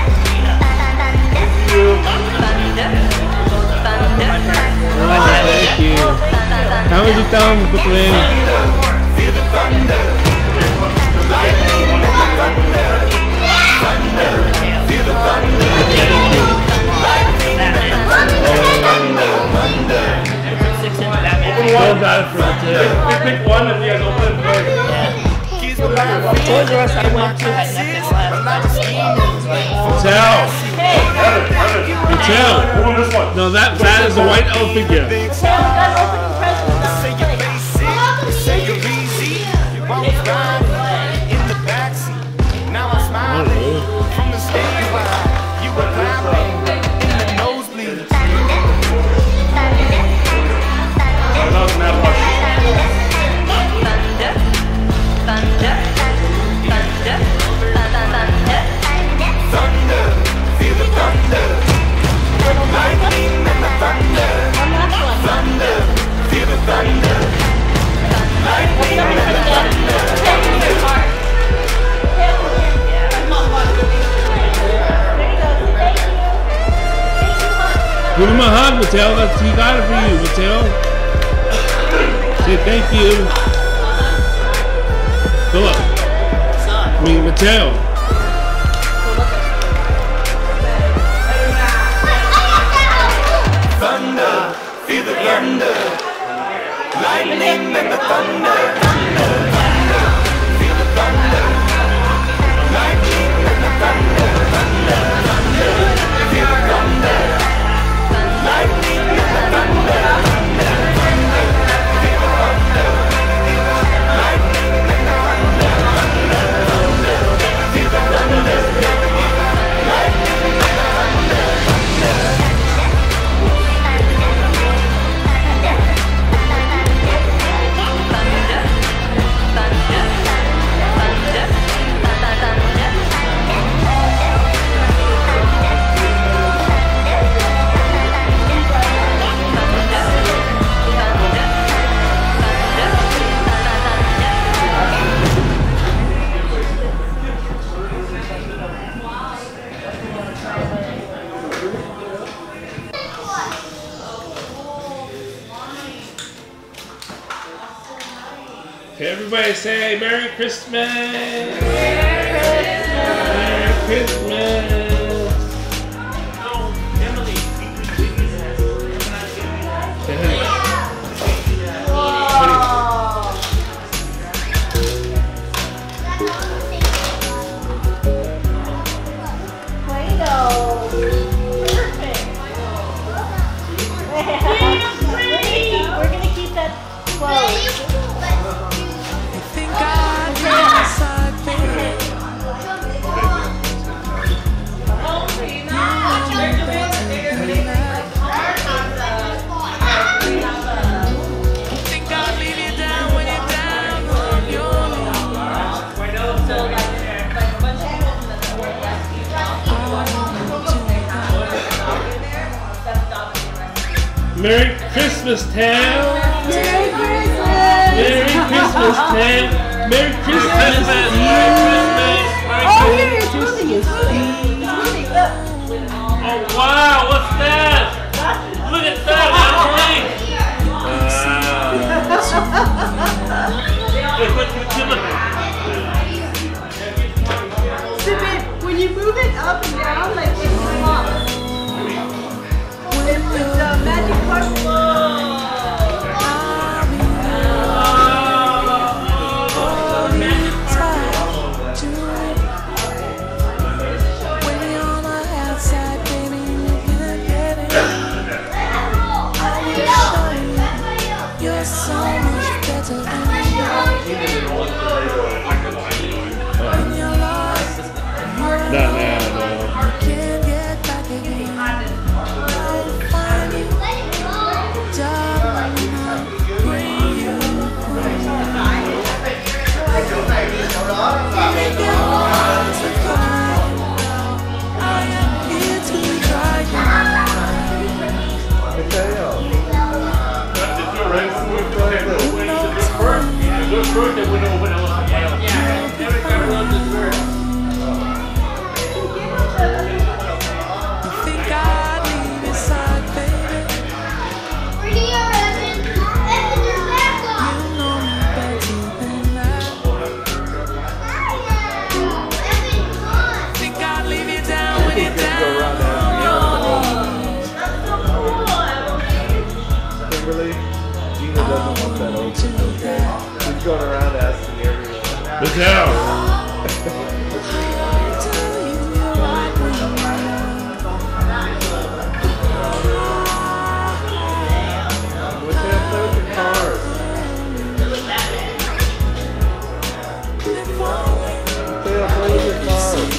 Thank you. How was your thumb, Brooklyn? Feel the thunder. Lightning, thunder. Thunder. Feel the thunder. Lightning, thunder. Thunder. Bill got it for Mateo. Pick, pick one and you guys open it and play. Kids will laugh at me. Toys R Us I went to had nothing left. Mateo. Mateo. Open this one. No, that that is a white elephant gift. Say your basic, say you're easy. You always riding in the backseat. Now I'm smiling from the stage while you were clapping in the nosebleeds. Oh, that was an apple. Give him a hug, Mattel. That's, he got it for you, Mattel. Say thank you. Philip. I mean, Mattel. Thunder, feel the thunder. Lightning and the thunder. Thunder, thunder, feel the thunder. Lightning and the thunder. Thunder, thunder, feel the thunder. Lightning and the thunder. Thunder, thunder, feel the thunder. Lightning and the thunder. Thunder, thunder, feel the thunder. Lightning and the thunder. Okay, everybody say Merry Christmas! Merry Christmas! We're gonna keep that close. Merry Christmas, Tam! Merry Christmas! Merry Christmas, Tam! Merry Christmas! Merry Oh, here, it's moving. It's moving. It's moving. Look. Oh wow, what's that? Look at that, man. Sibit, when you move it up and down, like it pops. It's the magic mushroom. Not now, no. He's going around asking everyone. Look out! What's that? Those are cars. They'll play with your cars.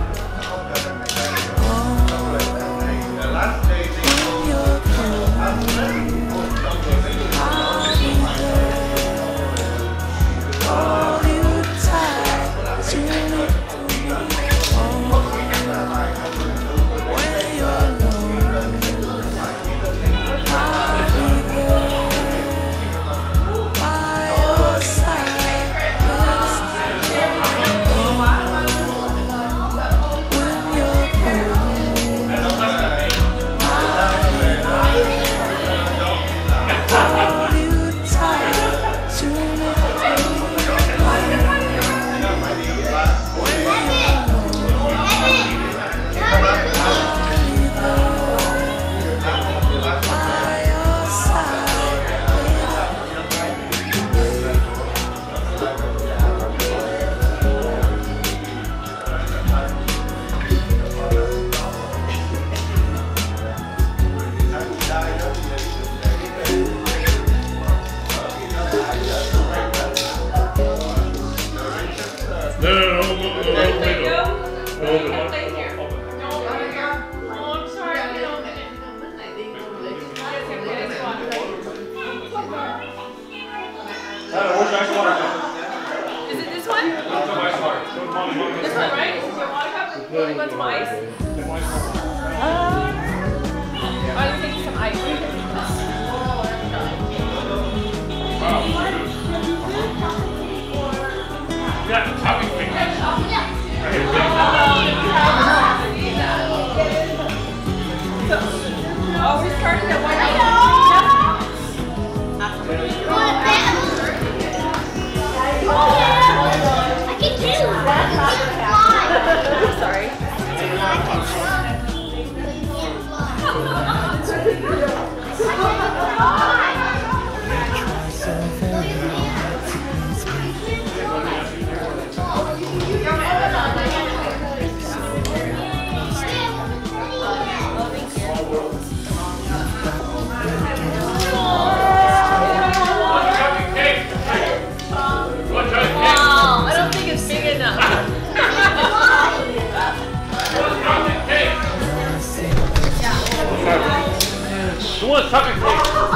Last day, want some ice? Uh, I was thinking some ice. Yeah, topping thing. Oh, we're starting at one. I can do that. Sorry. Wow, I don't think it's big enough. Who wants chocolate cake?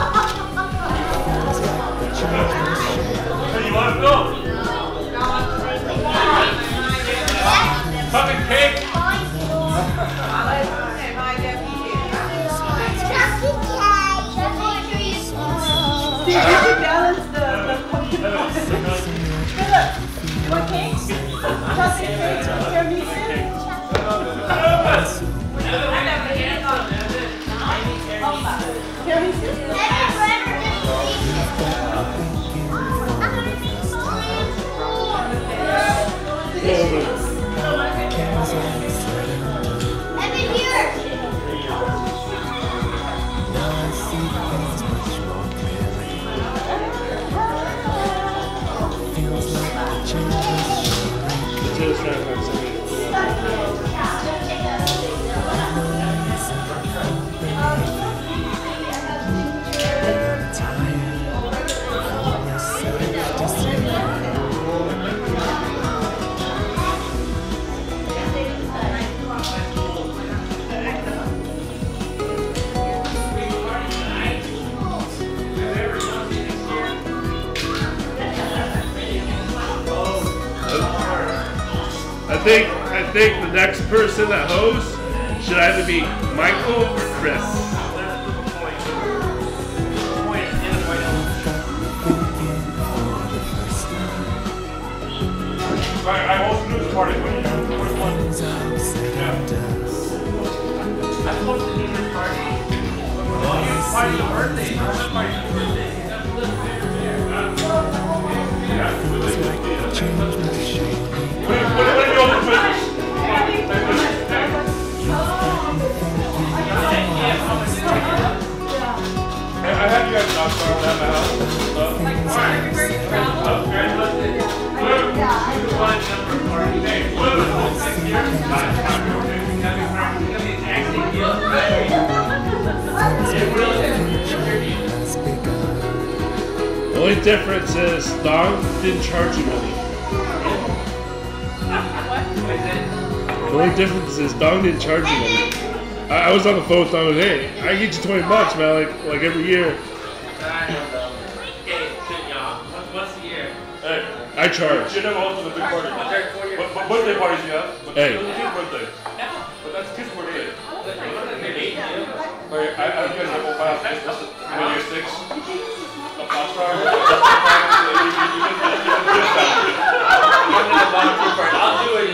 You want to go? Chocolate cake? Did you balance the, the pumpkin pie? Philip, you want cake? Chocolate cake? Tiramisu? Tiramisu? Evan, here! I think I think the next person that hosts should either be Michael or Chris. Alright, I host news party. What do you do? Which one? Yeah. I'm supposed to do this party. Oh, you party your birthday. I'm not party your birthday. What do you do on the Christmas? I had you guys knock around at my house. Like, everybody travel. Okay, let's do it. Whoever you find number party. Hey, whoever holds six years, five times. Okay, we gotta be proud. We gotta be exactly deal. The only difference is Dong didn't charge you money. The only difference is Dong didn't charge you money. I, I was on the phone with Dong and hey, I get you twenty bucks, man, like like every year. What's the year? Hey, I charge. you never hosted a big party. What, what birthday parties do you have? But Hey. It's his birthday. But that's his birthday. Alright, I, I don't guys have one five. When you're six. A pop star. I'll do it.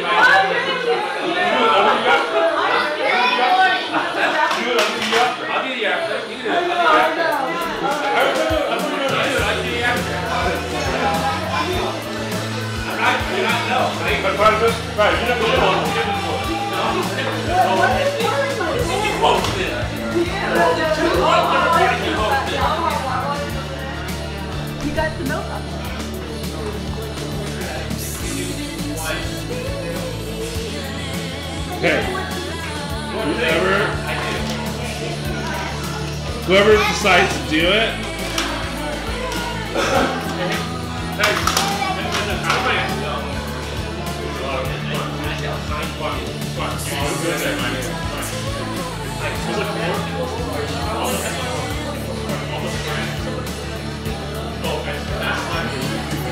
I'll do the after. You can do it. I'll do the after. I'm not doing it. I'll do the after. I'm not. You're not. No. But part of this, right? You never did one. You did this one. You hosted it. You got the milk up. Okay. Whoever whoever decides to do it.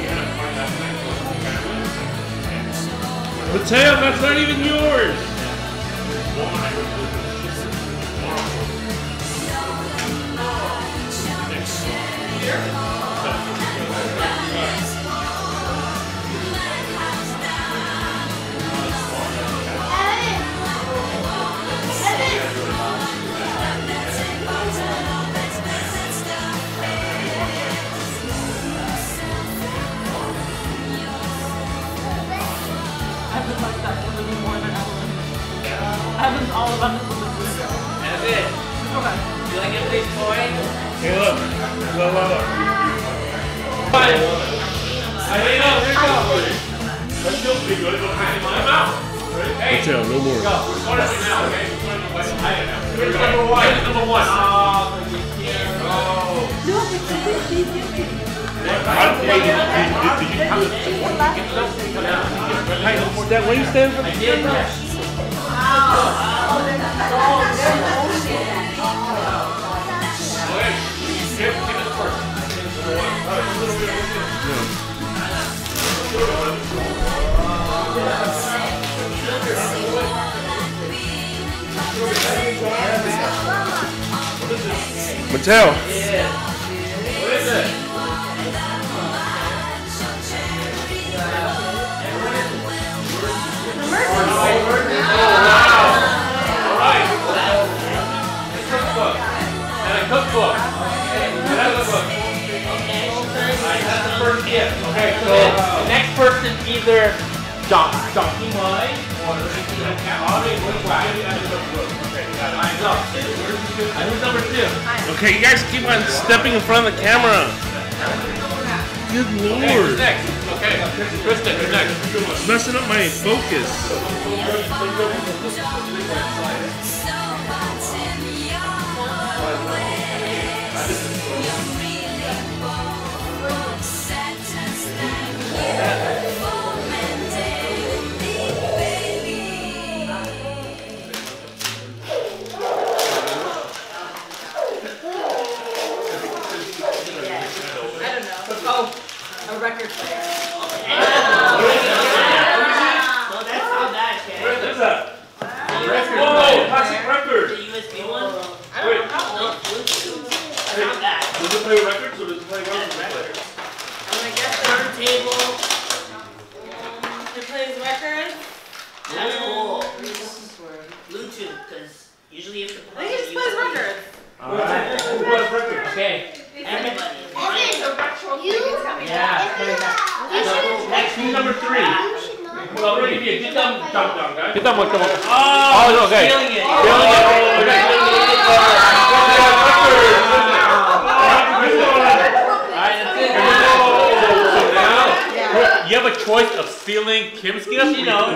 Mateo, that's not even yours. Evan's all about this. Evan, Okay. you like everybody's toy? Hey, look. Look, look, look. Fine. Here we go, here we go. Let's still be good. I'm out. Hey, Mateo, no more. go. We're starting right now, okay? Here's number one. Here's number one. Oh, you can't. Oh. No, but did you give me? That way you stand for? I did. Mateo. What is it? Cookbook. That's a book. Alright, that's the first gift. Okay, so the next person either Don Donkey Mine or Alright, go. Who's number two? Okay, you guys keep on stepping in front of the camera. Good Okay, who's lord. next? Okay, Kristen, you're next. It's messing up my focus. Oh, a record player. Oh, that's not that, kid. What is that? Oh, classic record. The U S B one? I don't know. No, Bluetooth. Not that. Does it play records or does it play records? I guess Turntable. it plays records. That's cool. Bluetooth, because usually you have to I play think it just plays records. Alright. Who plays records? Okay. Everybody. You? Yeah. Next, who's number three? Well, we're gonna give you a good thumb, thumb down, guys. Get that one, come on. Oh, Oh, okay. Feeling it. Feeling it. Okay. Alright, that's it. So now, you have a choice of stealing Kim's gift. You know.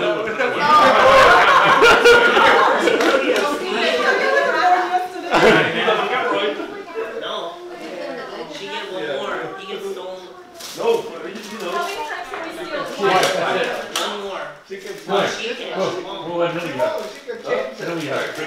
No. She get one more. He gets stolen. No, you know. One more. She can No, she can. She won't. Oh, I know you have. I know you have.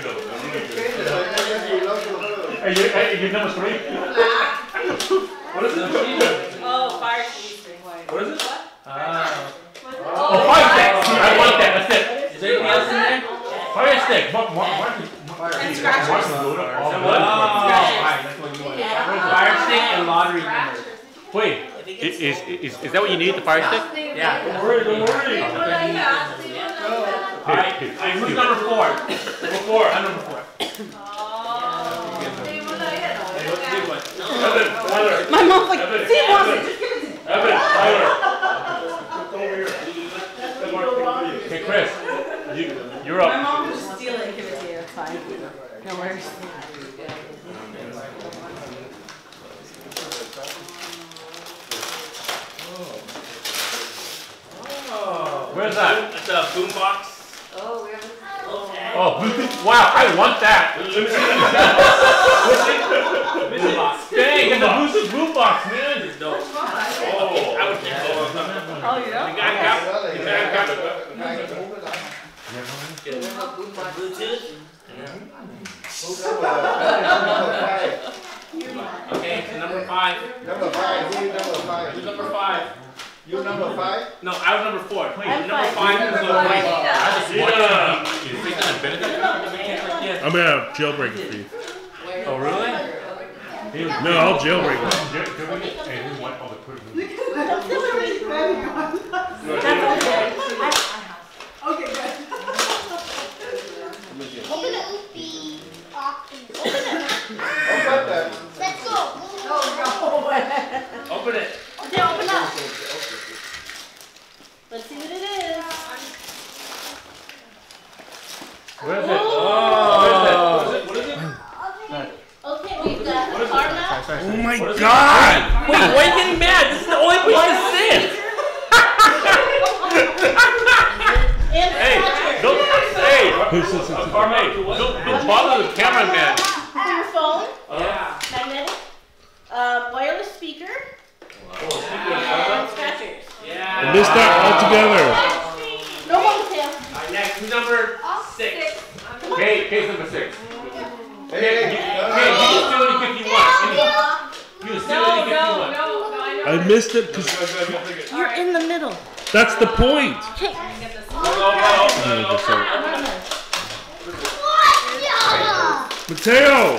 Hey, you- hey, you're number three? What is it? Oh, fire cheese. What is it? Oh. Oh, fire stick! I want that, that's it. Is there anything else in there? Fire stick! Mark, Mark, Mark. And scratchers. Mark, Oh, all alright, one. that's what you want. Fire stick and lottery numbers. Wait, i- is, is, is that what you need, the fire stick? Yeah. Don't worry, don't worry. Alright, who's number four? Number four. I'm number four. Evan, Tyler. My mom's like, Evan, see, wants Evan. it. Just give it to me. Evan, Tyler. Come over here. Let Mark take it for you. Hey, Chris, you, you're My up. mom will just steal it and give it to you. It's fine. No worries. Where's that? That's a boombox. Oh, we have a... Oh, Bluetooth. Wow, I want that. Boombox. Dang, it's a Bluetooth boombox, man. No. Oh, I would think so. Oh, you know? The guy got the guy got Bluetooth. Okay, so number five. Number five, who's number five? Who's number five? You number five? No, I was number four. Wait, I'm number five. five is Number the five. I just Yeah. watched Is this an Benedict? I'm gonna jailbreak it for you. Oh, really? No, I'll jailbreak it. Hey, who's white? Oh, the put Okay, good. Open it. Open it. Let's go. Oh, no. Open it. Okay, open up. Let's see what it is. Where is it? Oh. Where is it? What is it? Okay, we've got the karma. Oh my god! Wait, why are you getting mad? This is the only place to sit. Hey, don't, hey, Carmen, don't, don't bother the cameraman. For your phone. Yeah. Magnetic. Uh, wireless speaker. And scratchers. Yeah. I missed that altogether. No one tail. Alright, next, who's number six? Okay, case number six. Okay, you, okay, you can steal any gift you want. You can steal any gift you want. I missed it because You're in the middle. that's the point. Okay. Mateo!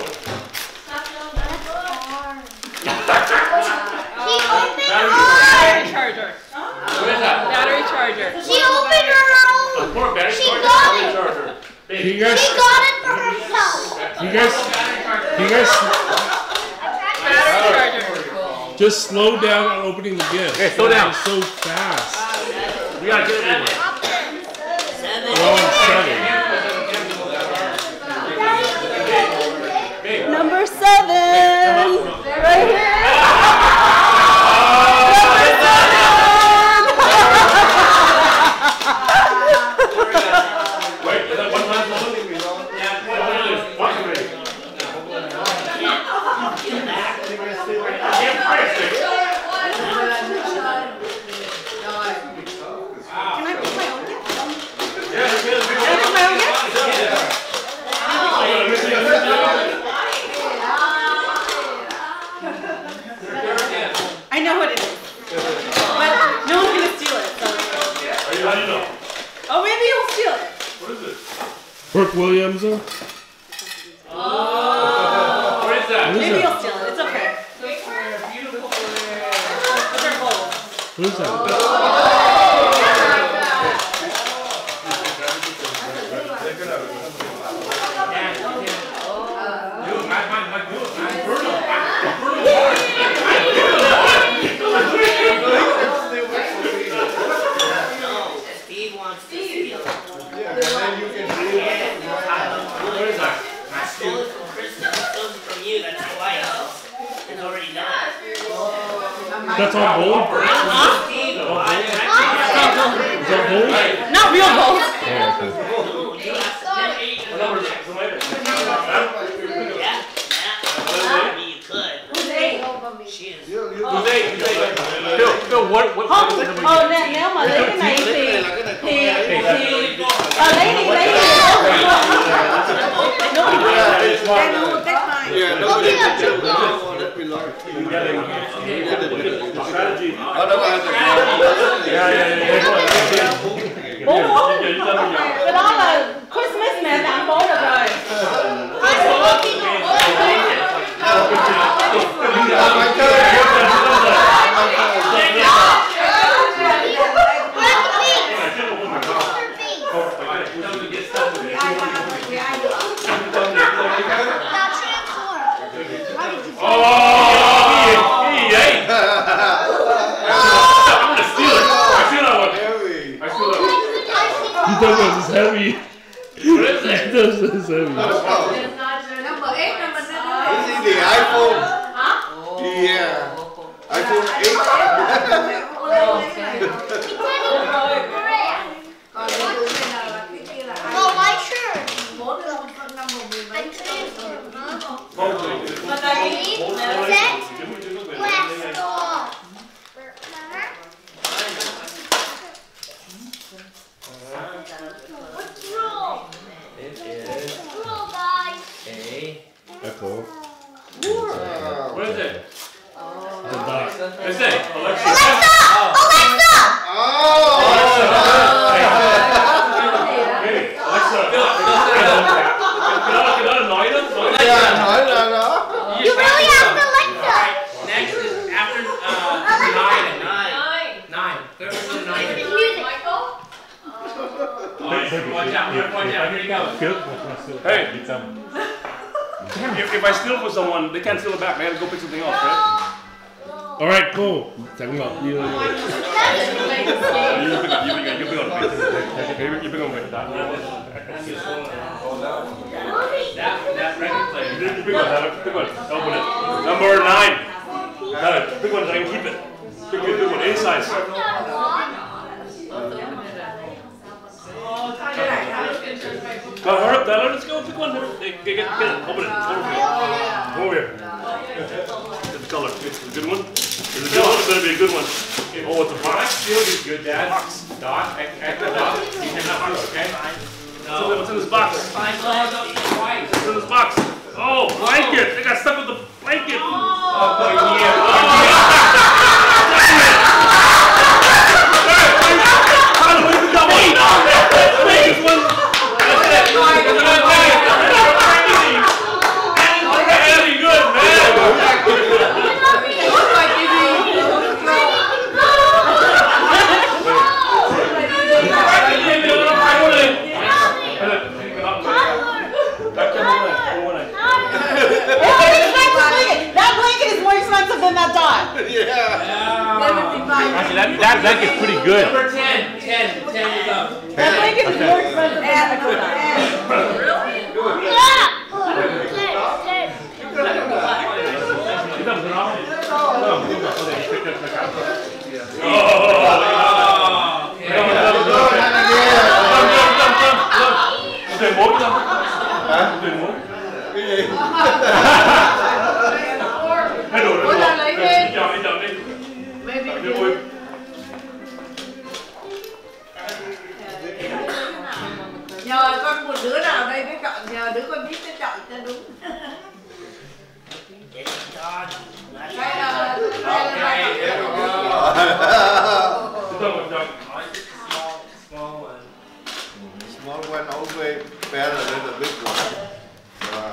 Battery charger. What is that? Battery charger. She opened her own. A poor battery She charger? got Battery it. charger. Can you guys, She got it for herself. you guys, you guys Battery charger. just slow down on opening the gift. Okay, slow down. It's so fast. We gotta get it everywhere. We're all in seven. Number seven. Right here. Wait, is that one last one? Yeah, one last Can I pick my own gift? Yeah, Can I pick my own gift? I know what it is. But no one's gonna steal it. So. How do you know? Oh, maybe you'll steal it. What is it? Brooke Williams. uh, Oh, what is that? What is Maybe that? you'll steal it. It's okay. But they're gold. What is that? Steve wants to steal. Yeah, and then you can do it. What is that? I stole it from Kristen. I stole it from you. That's twice. It's already done. That's all gold? Steve, why? Is that gold? Not real gold. You have to pay. What number is it? Some later. Yeah, yeah. Maybe you could. Who's eight? She is. Who's eight? Who's eight? Phil, Phil, what, what, Oh, what number oh, now, now my lady may see. See, see. A lady, lady. No, Yeah, nobody can check that. That belongs to you. strategy? Otherwise, the Yeah, yeah, yeah. Oh, with all the Christmas mess on both of us. He does this is heavy. What is it? He does this heavy. Number eight, number seven. Is it the iPhone? Yeah. iPhone eight. Oh, my shirt. Set. Blast off. What's rule? It is Rule, guys. a. Echo. What is it? The dot. Is it Alexa? Alexa! Alexa! Oh! Hey, Alexa. Phil, Phil, one down. Here you go. Hey. If, if I steal from someone, they can't steal it back. They have to go pick something else, right? All right, cool. Talking about you. You pick up. You pick up. You pick up. You pick up. That, that record player. You pick one. Pick one. Open it. Number nine. Tyler, pick one so I can keep it. Pick one. Pick one. Any size. Come on, hurry up, Tyler. Let's go. Pick one. Get, get, get it. Open it. Come over here. Get the color. It's a good one. It's a good one. It's gonna be a good one. Oh, it's a box. Still be good, Dad. Box. Dot. Extra dot. You can have box, okay? No. What's in this box? Five dollars up twice. What's in this box? Oh, blanket. They got stuck with the blanket. Oh, yeah. Oh, Actually, that, that blanket's pretty good. Number ten. ten. ten is up. That blanket is more expensive than that. Really? Nhờ con một đứa nào đây cái chọn, nhờ đứa con biết cái chọn cho đúng. Đây là Small one always better than the big one. Wow.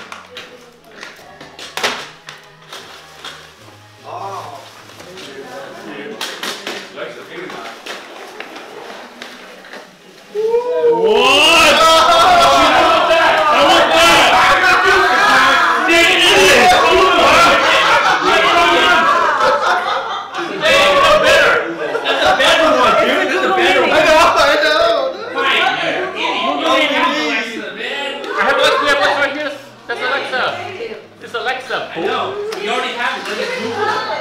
Oh. What? I want that! I want that! Dig it in! That's better. That's a better one, dude. This is a better one. I know, I know. Fine, you idiot. You don't have Alexa, man. I have Alexa. We have Alexa right here. That's Alexa. It's Alexa. I know. We already have it. Let's Google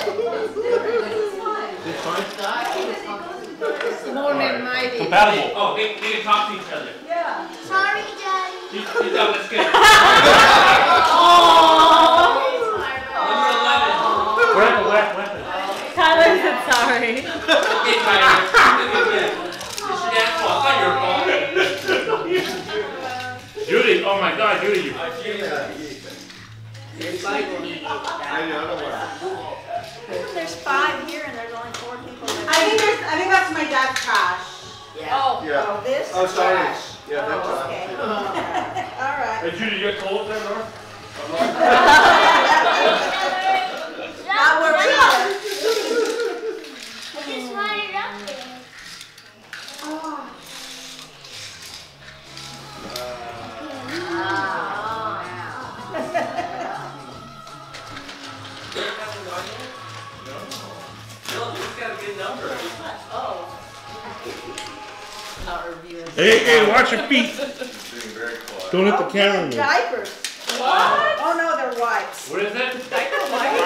It's more than mighty. Compatible. Oh, they, they can talk to each other. Yeah. Sorry, Daddy. She's, she's up. Let's get it. Number eleven. What happened? What happened? Tyler said sorry. Okay, Tyler. You should ask for. It's not your fault. Judy. Oh my God, Judy. You. Uh, Judy. There's five here and there's only four people. I think there's. I think that's my dad's trash. Yeah. Oh. Yeah. Oh, this. Oh, sorry. Trash. Yeah, that's Oh, right. okay. All right. Hey, Judy, you got cold there, Nora? Not where we are. Just run it up there. Oh. No, this got a good number. Oh. Hey, hey, watch your feet. Being very quiet. Don't hit the camera. man. Diapers. What? Oh no, they're wipes. What is it? Diaper wipes.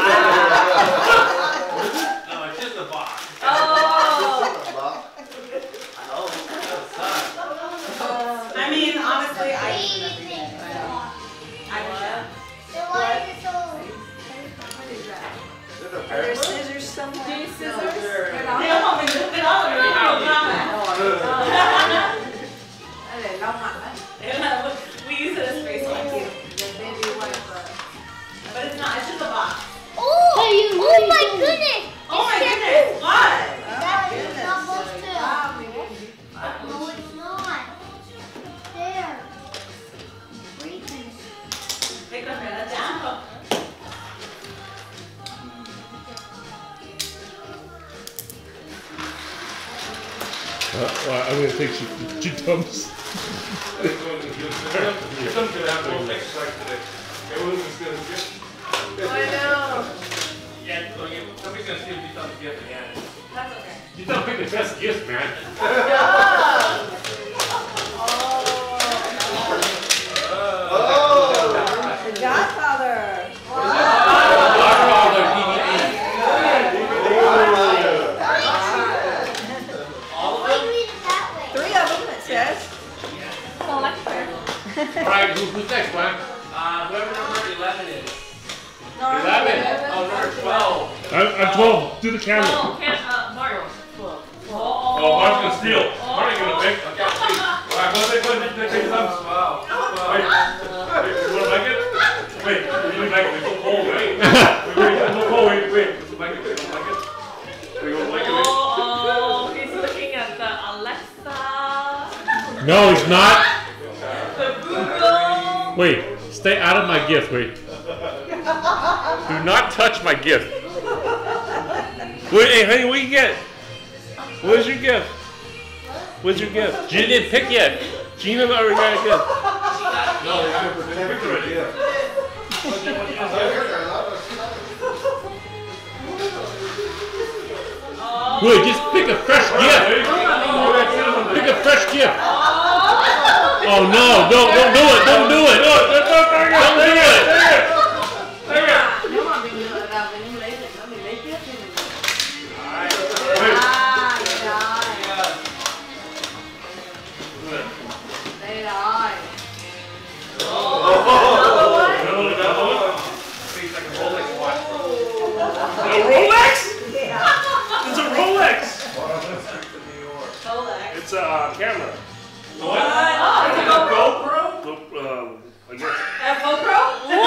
No, it's just a box. Oh. I mean, honestly, I. I So why is it so? Are there scissors somewhere? Do you scissors? No, they're- They're not. They're not. Để lau mặt á. We use it as face wipes. But it's not. It's just a box. Oh, oh my goodness. Oh my goodness! What? That is not supposed to. No, it's not. There. Breathing. Take the head down. Uh, well, I'm gonna take she, she dumps. I know. Yeah, somebody's gonna steal you some gift again. That's okay. You don't pick the best gift, man. The Godfather. Godfather D V D. All of them? Three of them, it says. Alright, who, who's next, man? Uh, whoever number eleven is. eleven. Oh, number twelve. I'm, I'm twelve. Do the camera. No, can't, uh, Mario. Oh, Mark's gonna steal. Mark ain't gonna pick. Alright, go take, go take, take the thumbs. Wow. Wait. Wait, you wanna like it? Wait, you really like it? It's so cold, wait. Wait, wait, it's so cold, wait, wait. You like it? You don't like it? Wait, you don't like it? Wait. Oh, he's looking at the Alexa. No, he's not. The Google. Wait, stay out of my gift, wait. Do not touch my gift. Wait, hey, honey, what you get? Where's your gift? Where's your gift? Gina didn't pick yet. Gina already got a gift. No, they picked already. Wait, just pick a fresh gift. Pick a fresh gift. Oh no, don't, don't do it, don't do it. Don't do it. It's a uh, camera. What? Oh, it's a GoPro? Go, um, I guess. A GoPro?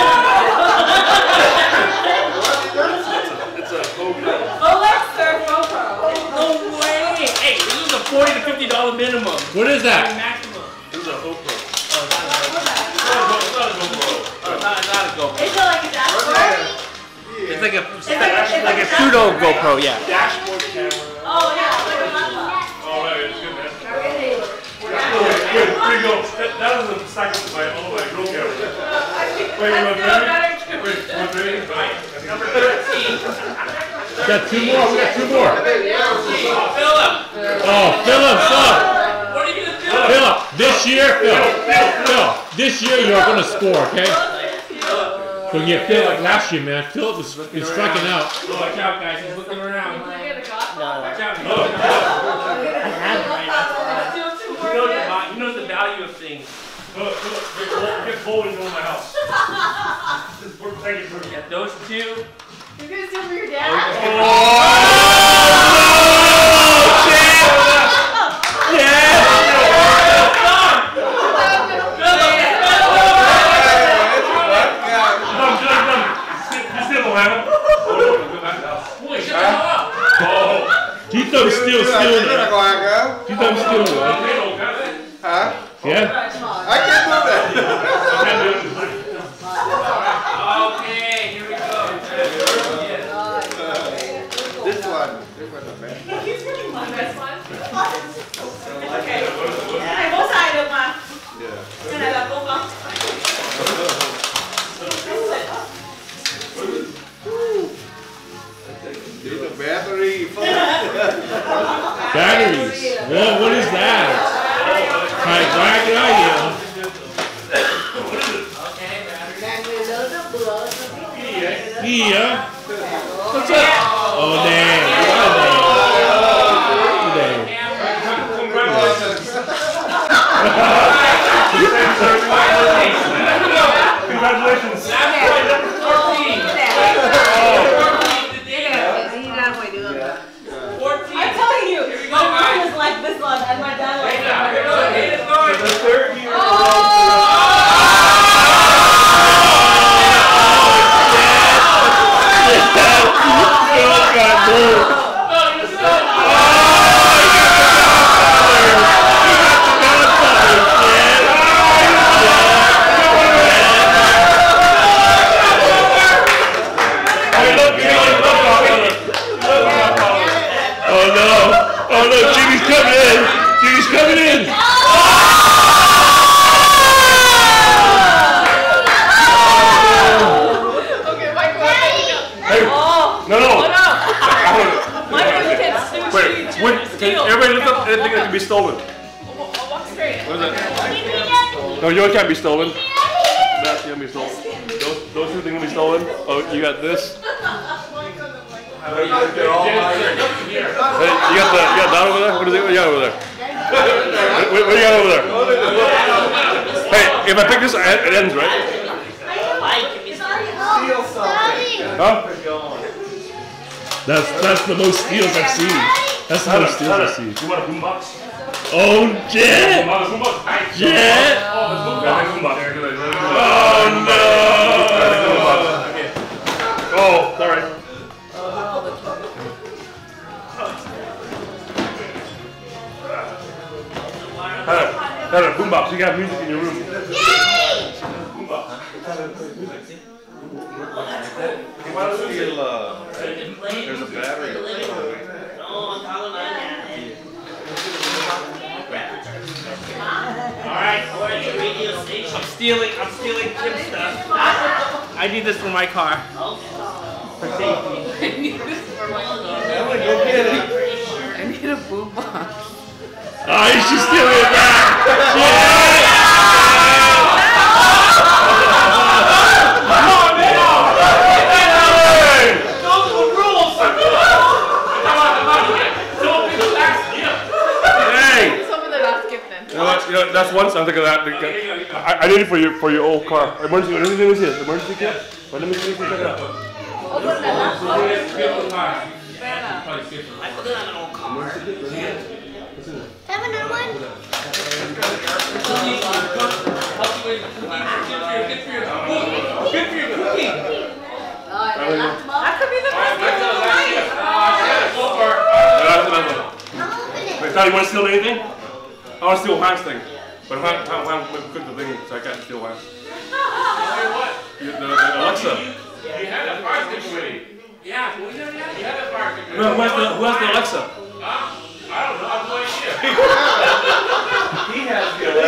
It's a, it's a GoPro. Rolex or GoPro? No way! Hey, this is a forty to fifty dollar minimum. What is that? Maximum. This is a GoPro. Oh, it's not a GoPro. It's not a GoPro. Oh, it's not, it's not a GoPro. Is it like a dashboard? It's like a, it's It's like, like- it's like a like a pseudo dashboard, GoPro, yeah. Dashboard camera. Oh, yeah, like a laptop. Oh, right, it's good, man. Wait, wait, where you go? That, that was a cycle to my own, like, real camera. Wait, wait, wait, wait. Wait, wait, wait. Number thirteen. We got two more, we got two more. Philip. Oh, Philip, Philip. What are you gonna do? Philip, this year, Phil, Phil, this year you're gonna score, okay? So yeah, Phil, like last year, man, Philip was, was striking out. Oh, watch out, guys. He's looking around. Look at the Godfather. Watch out. He Oh. knows, I have it right now. Two he more knows, the, minutes. va- he knows the value of things. Philip, Philip, get bold and go in my house. We're taking for Yeah, those two. You're gonna steal for your dad? You thought was still stealing it. You thought was stealing it. Huh? Yeah? I can't do that. Okay, here we go. This one. This one is best. He's really my best one. Okay. Ay, vos sabes lo más. Yeah. Mira la copa. There's a battery. Batteries. Whoa, what is that? Alright, whack it out here. Yeah. What's up? Oh, damn. Oh, damn. Congratulations. Congratulations. Number fourteen. fourteen. I'm telling you, Here we go, my mom guys. was like this long, and my dad was Hey, like now, here we go. this. Hey, it's going. The third year. Oh, God, no. Oh, you're so be stolen. Walk straight. What is that? No, yours can't be stolen. That's gonna be stolen. Those, those two things will be stolen. Oh, you got this. Hey, you got the, you got that over there? What is it? What do you got over there? What, what do you got over there? Hey, if I pick this, it ends, right? Huh? That's that's the most steals I've seen. That's the most steals I've seen. You want a boombox? Oh, Jet! Jet! Oh no! Oh, sorry. Tyler, Tyler, boombox. You got music in your room. Boombox. There's a battery. Alright, I'm stealing, I'm stealing Kim's stuff. I need this for my car. For safety. I need this for my car. Go get it. I need a boombox. Oh, you should steal it back! Those are the rules! Hey! Some of the last gift then. You know, what, you know, that's one something of that. I, I need it for your for your old car. Emergency. Let me see this. Emergency kit. But let me see. Check it out. Open that up. I put it on an old car. Have another one? Good for your cookie. That could be the best gift of the night. Wait, Tyler, you want to steal anything? I want to steal Juan's thing. But Juan, Juan, Juan cooked the thing, so I can't steal Juan's. The, the, the Alexa. You had a fire extinguisher. Yeah, well, you had a fire extinguisher. No, who has the, who has the Alexa? I don't know, I have no idea. He has the Alexa.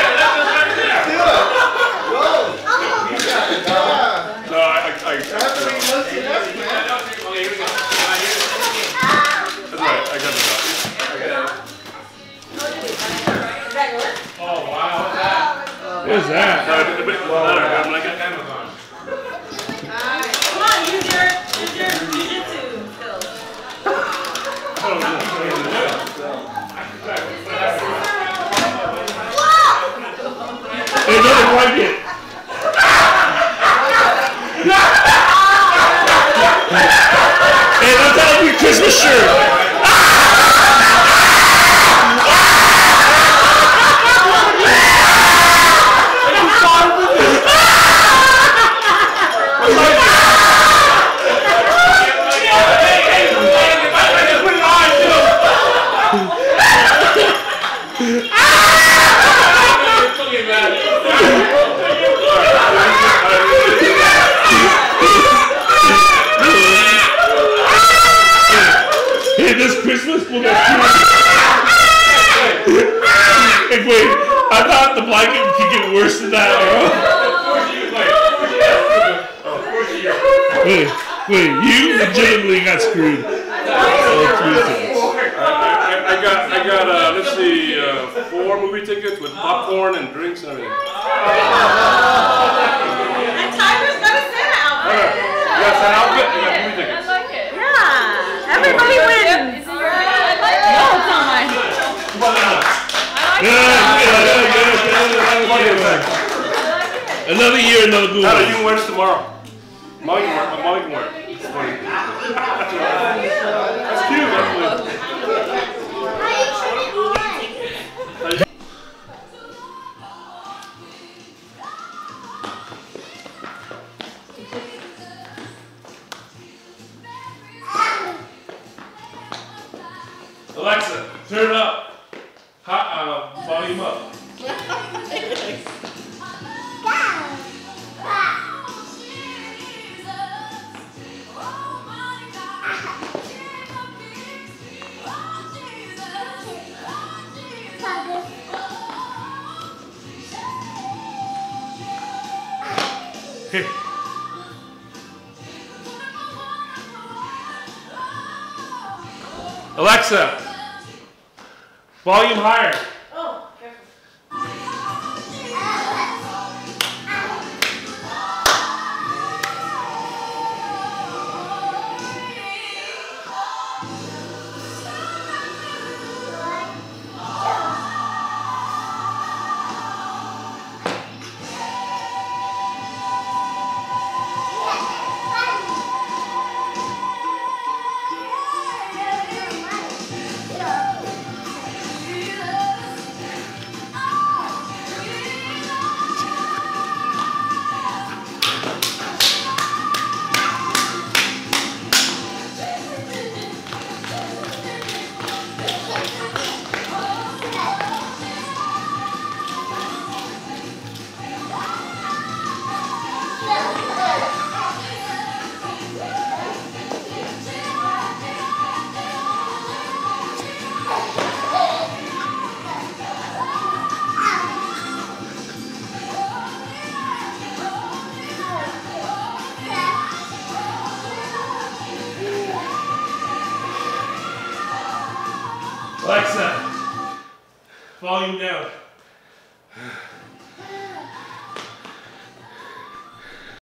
No, I, I, I, I That's what he wants to do, man. That's right, I got the dog. Oh, wow, what's that? What is that? No, but, but, well, I'm like Amazon. Come on, use your, use your jujitsu skills. Hey, another blanket! Hey, don't tell me your Christmas shirt! Hey, this Christmas will get Hey, wait, I thought the blanket could get worse than that, bro. Wait, wait, you legitimately got screwed. Oh, I, I got, I got, uh, let's see, uh, four movie tickets with popcorn and drinks and everything. And Tyler's got a Santa outfit. You got Santa outfit? You got movie tickets. I like it. Yeah, everybody wins. Is it your I like it. No, it's not mine. Another year, another Google. Tyler, you can wear this tomorrow. Molly can wear it. Molly can wear it. It's funny. That's cute, actually. Alexa, turn it up. Hot, uh, volume up. Alexa, Volume higher. Oh, careful. Alexa, volume down.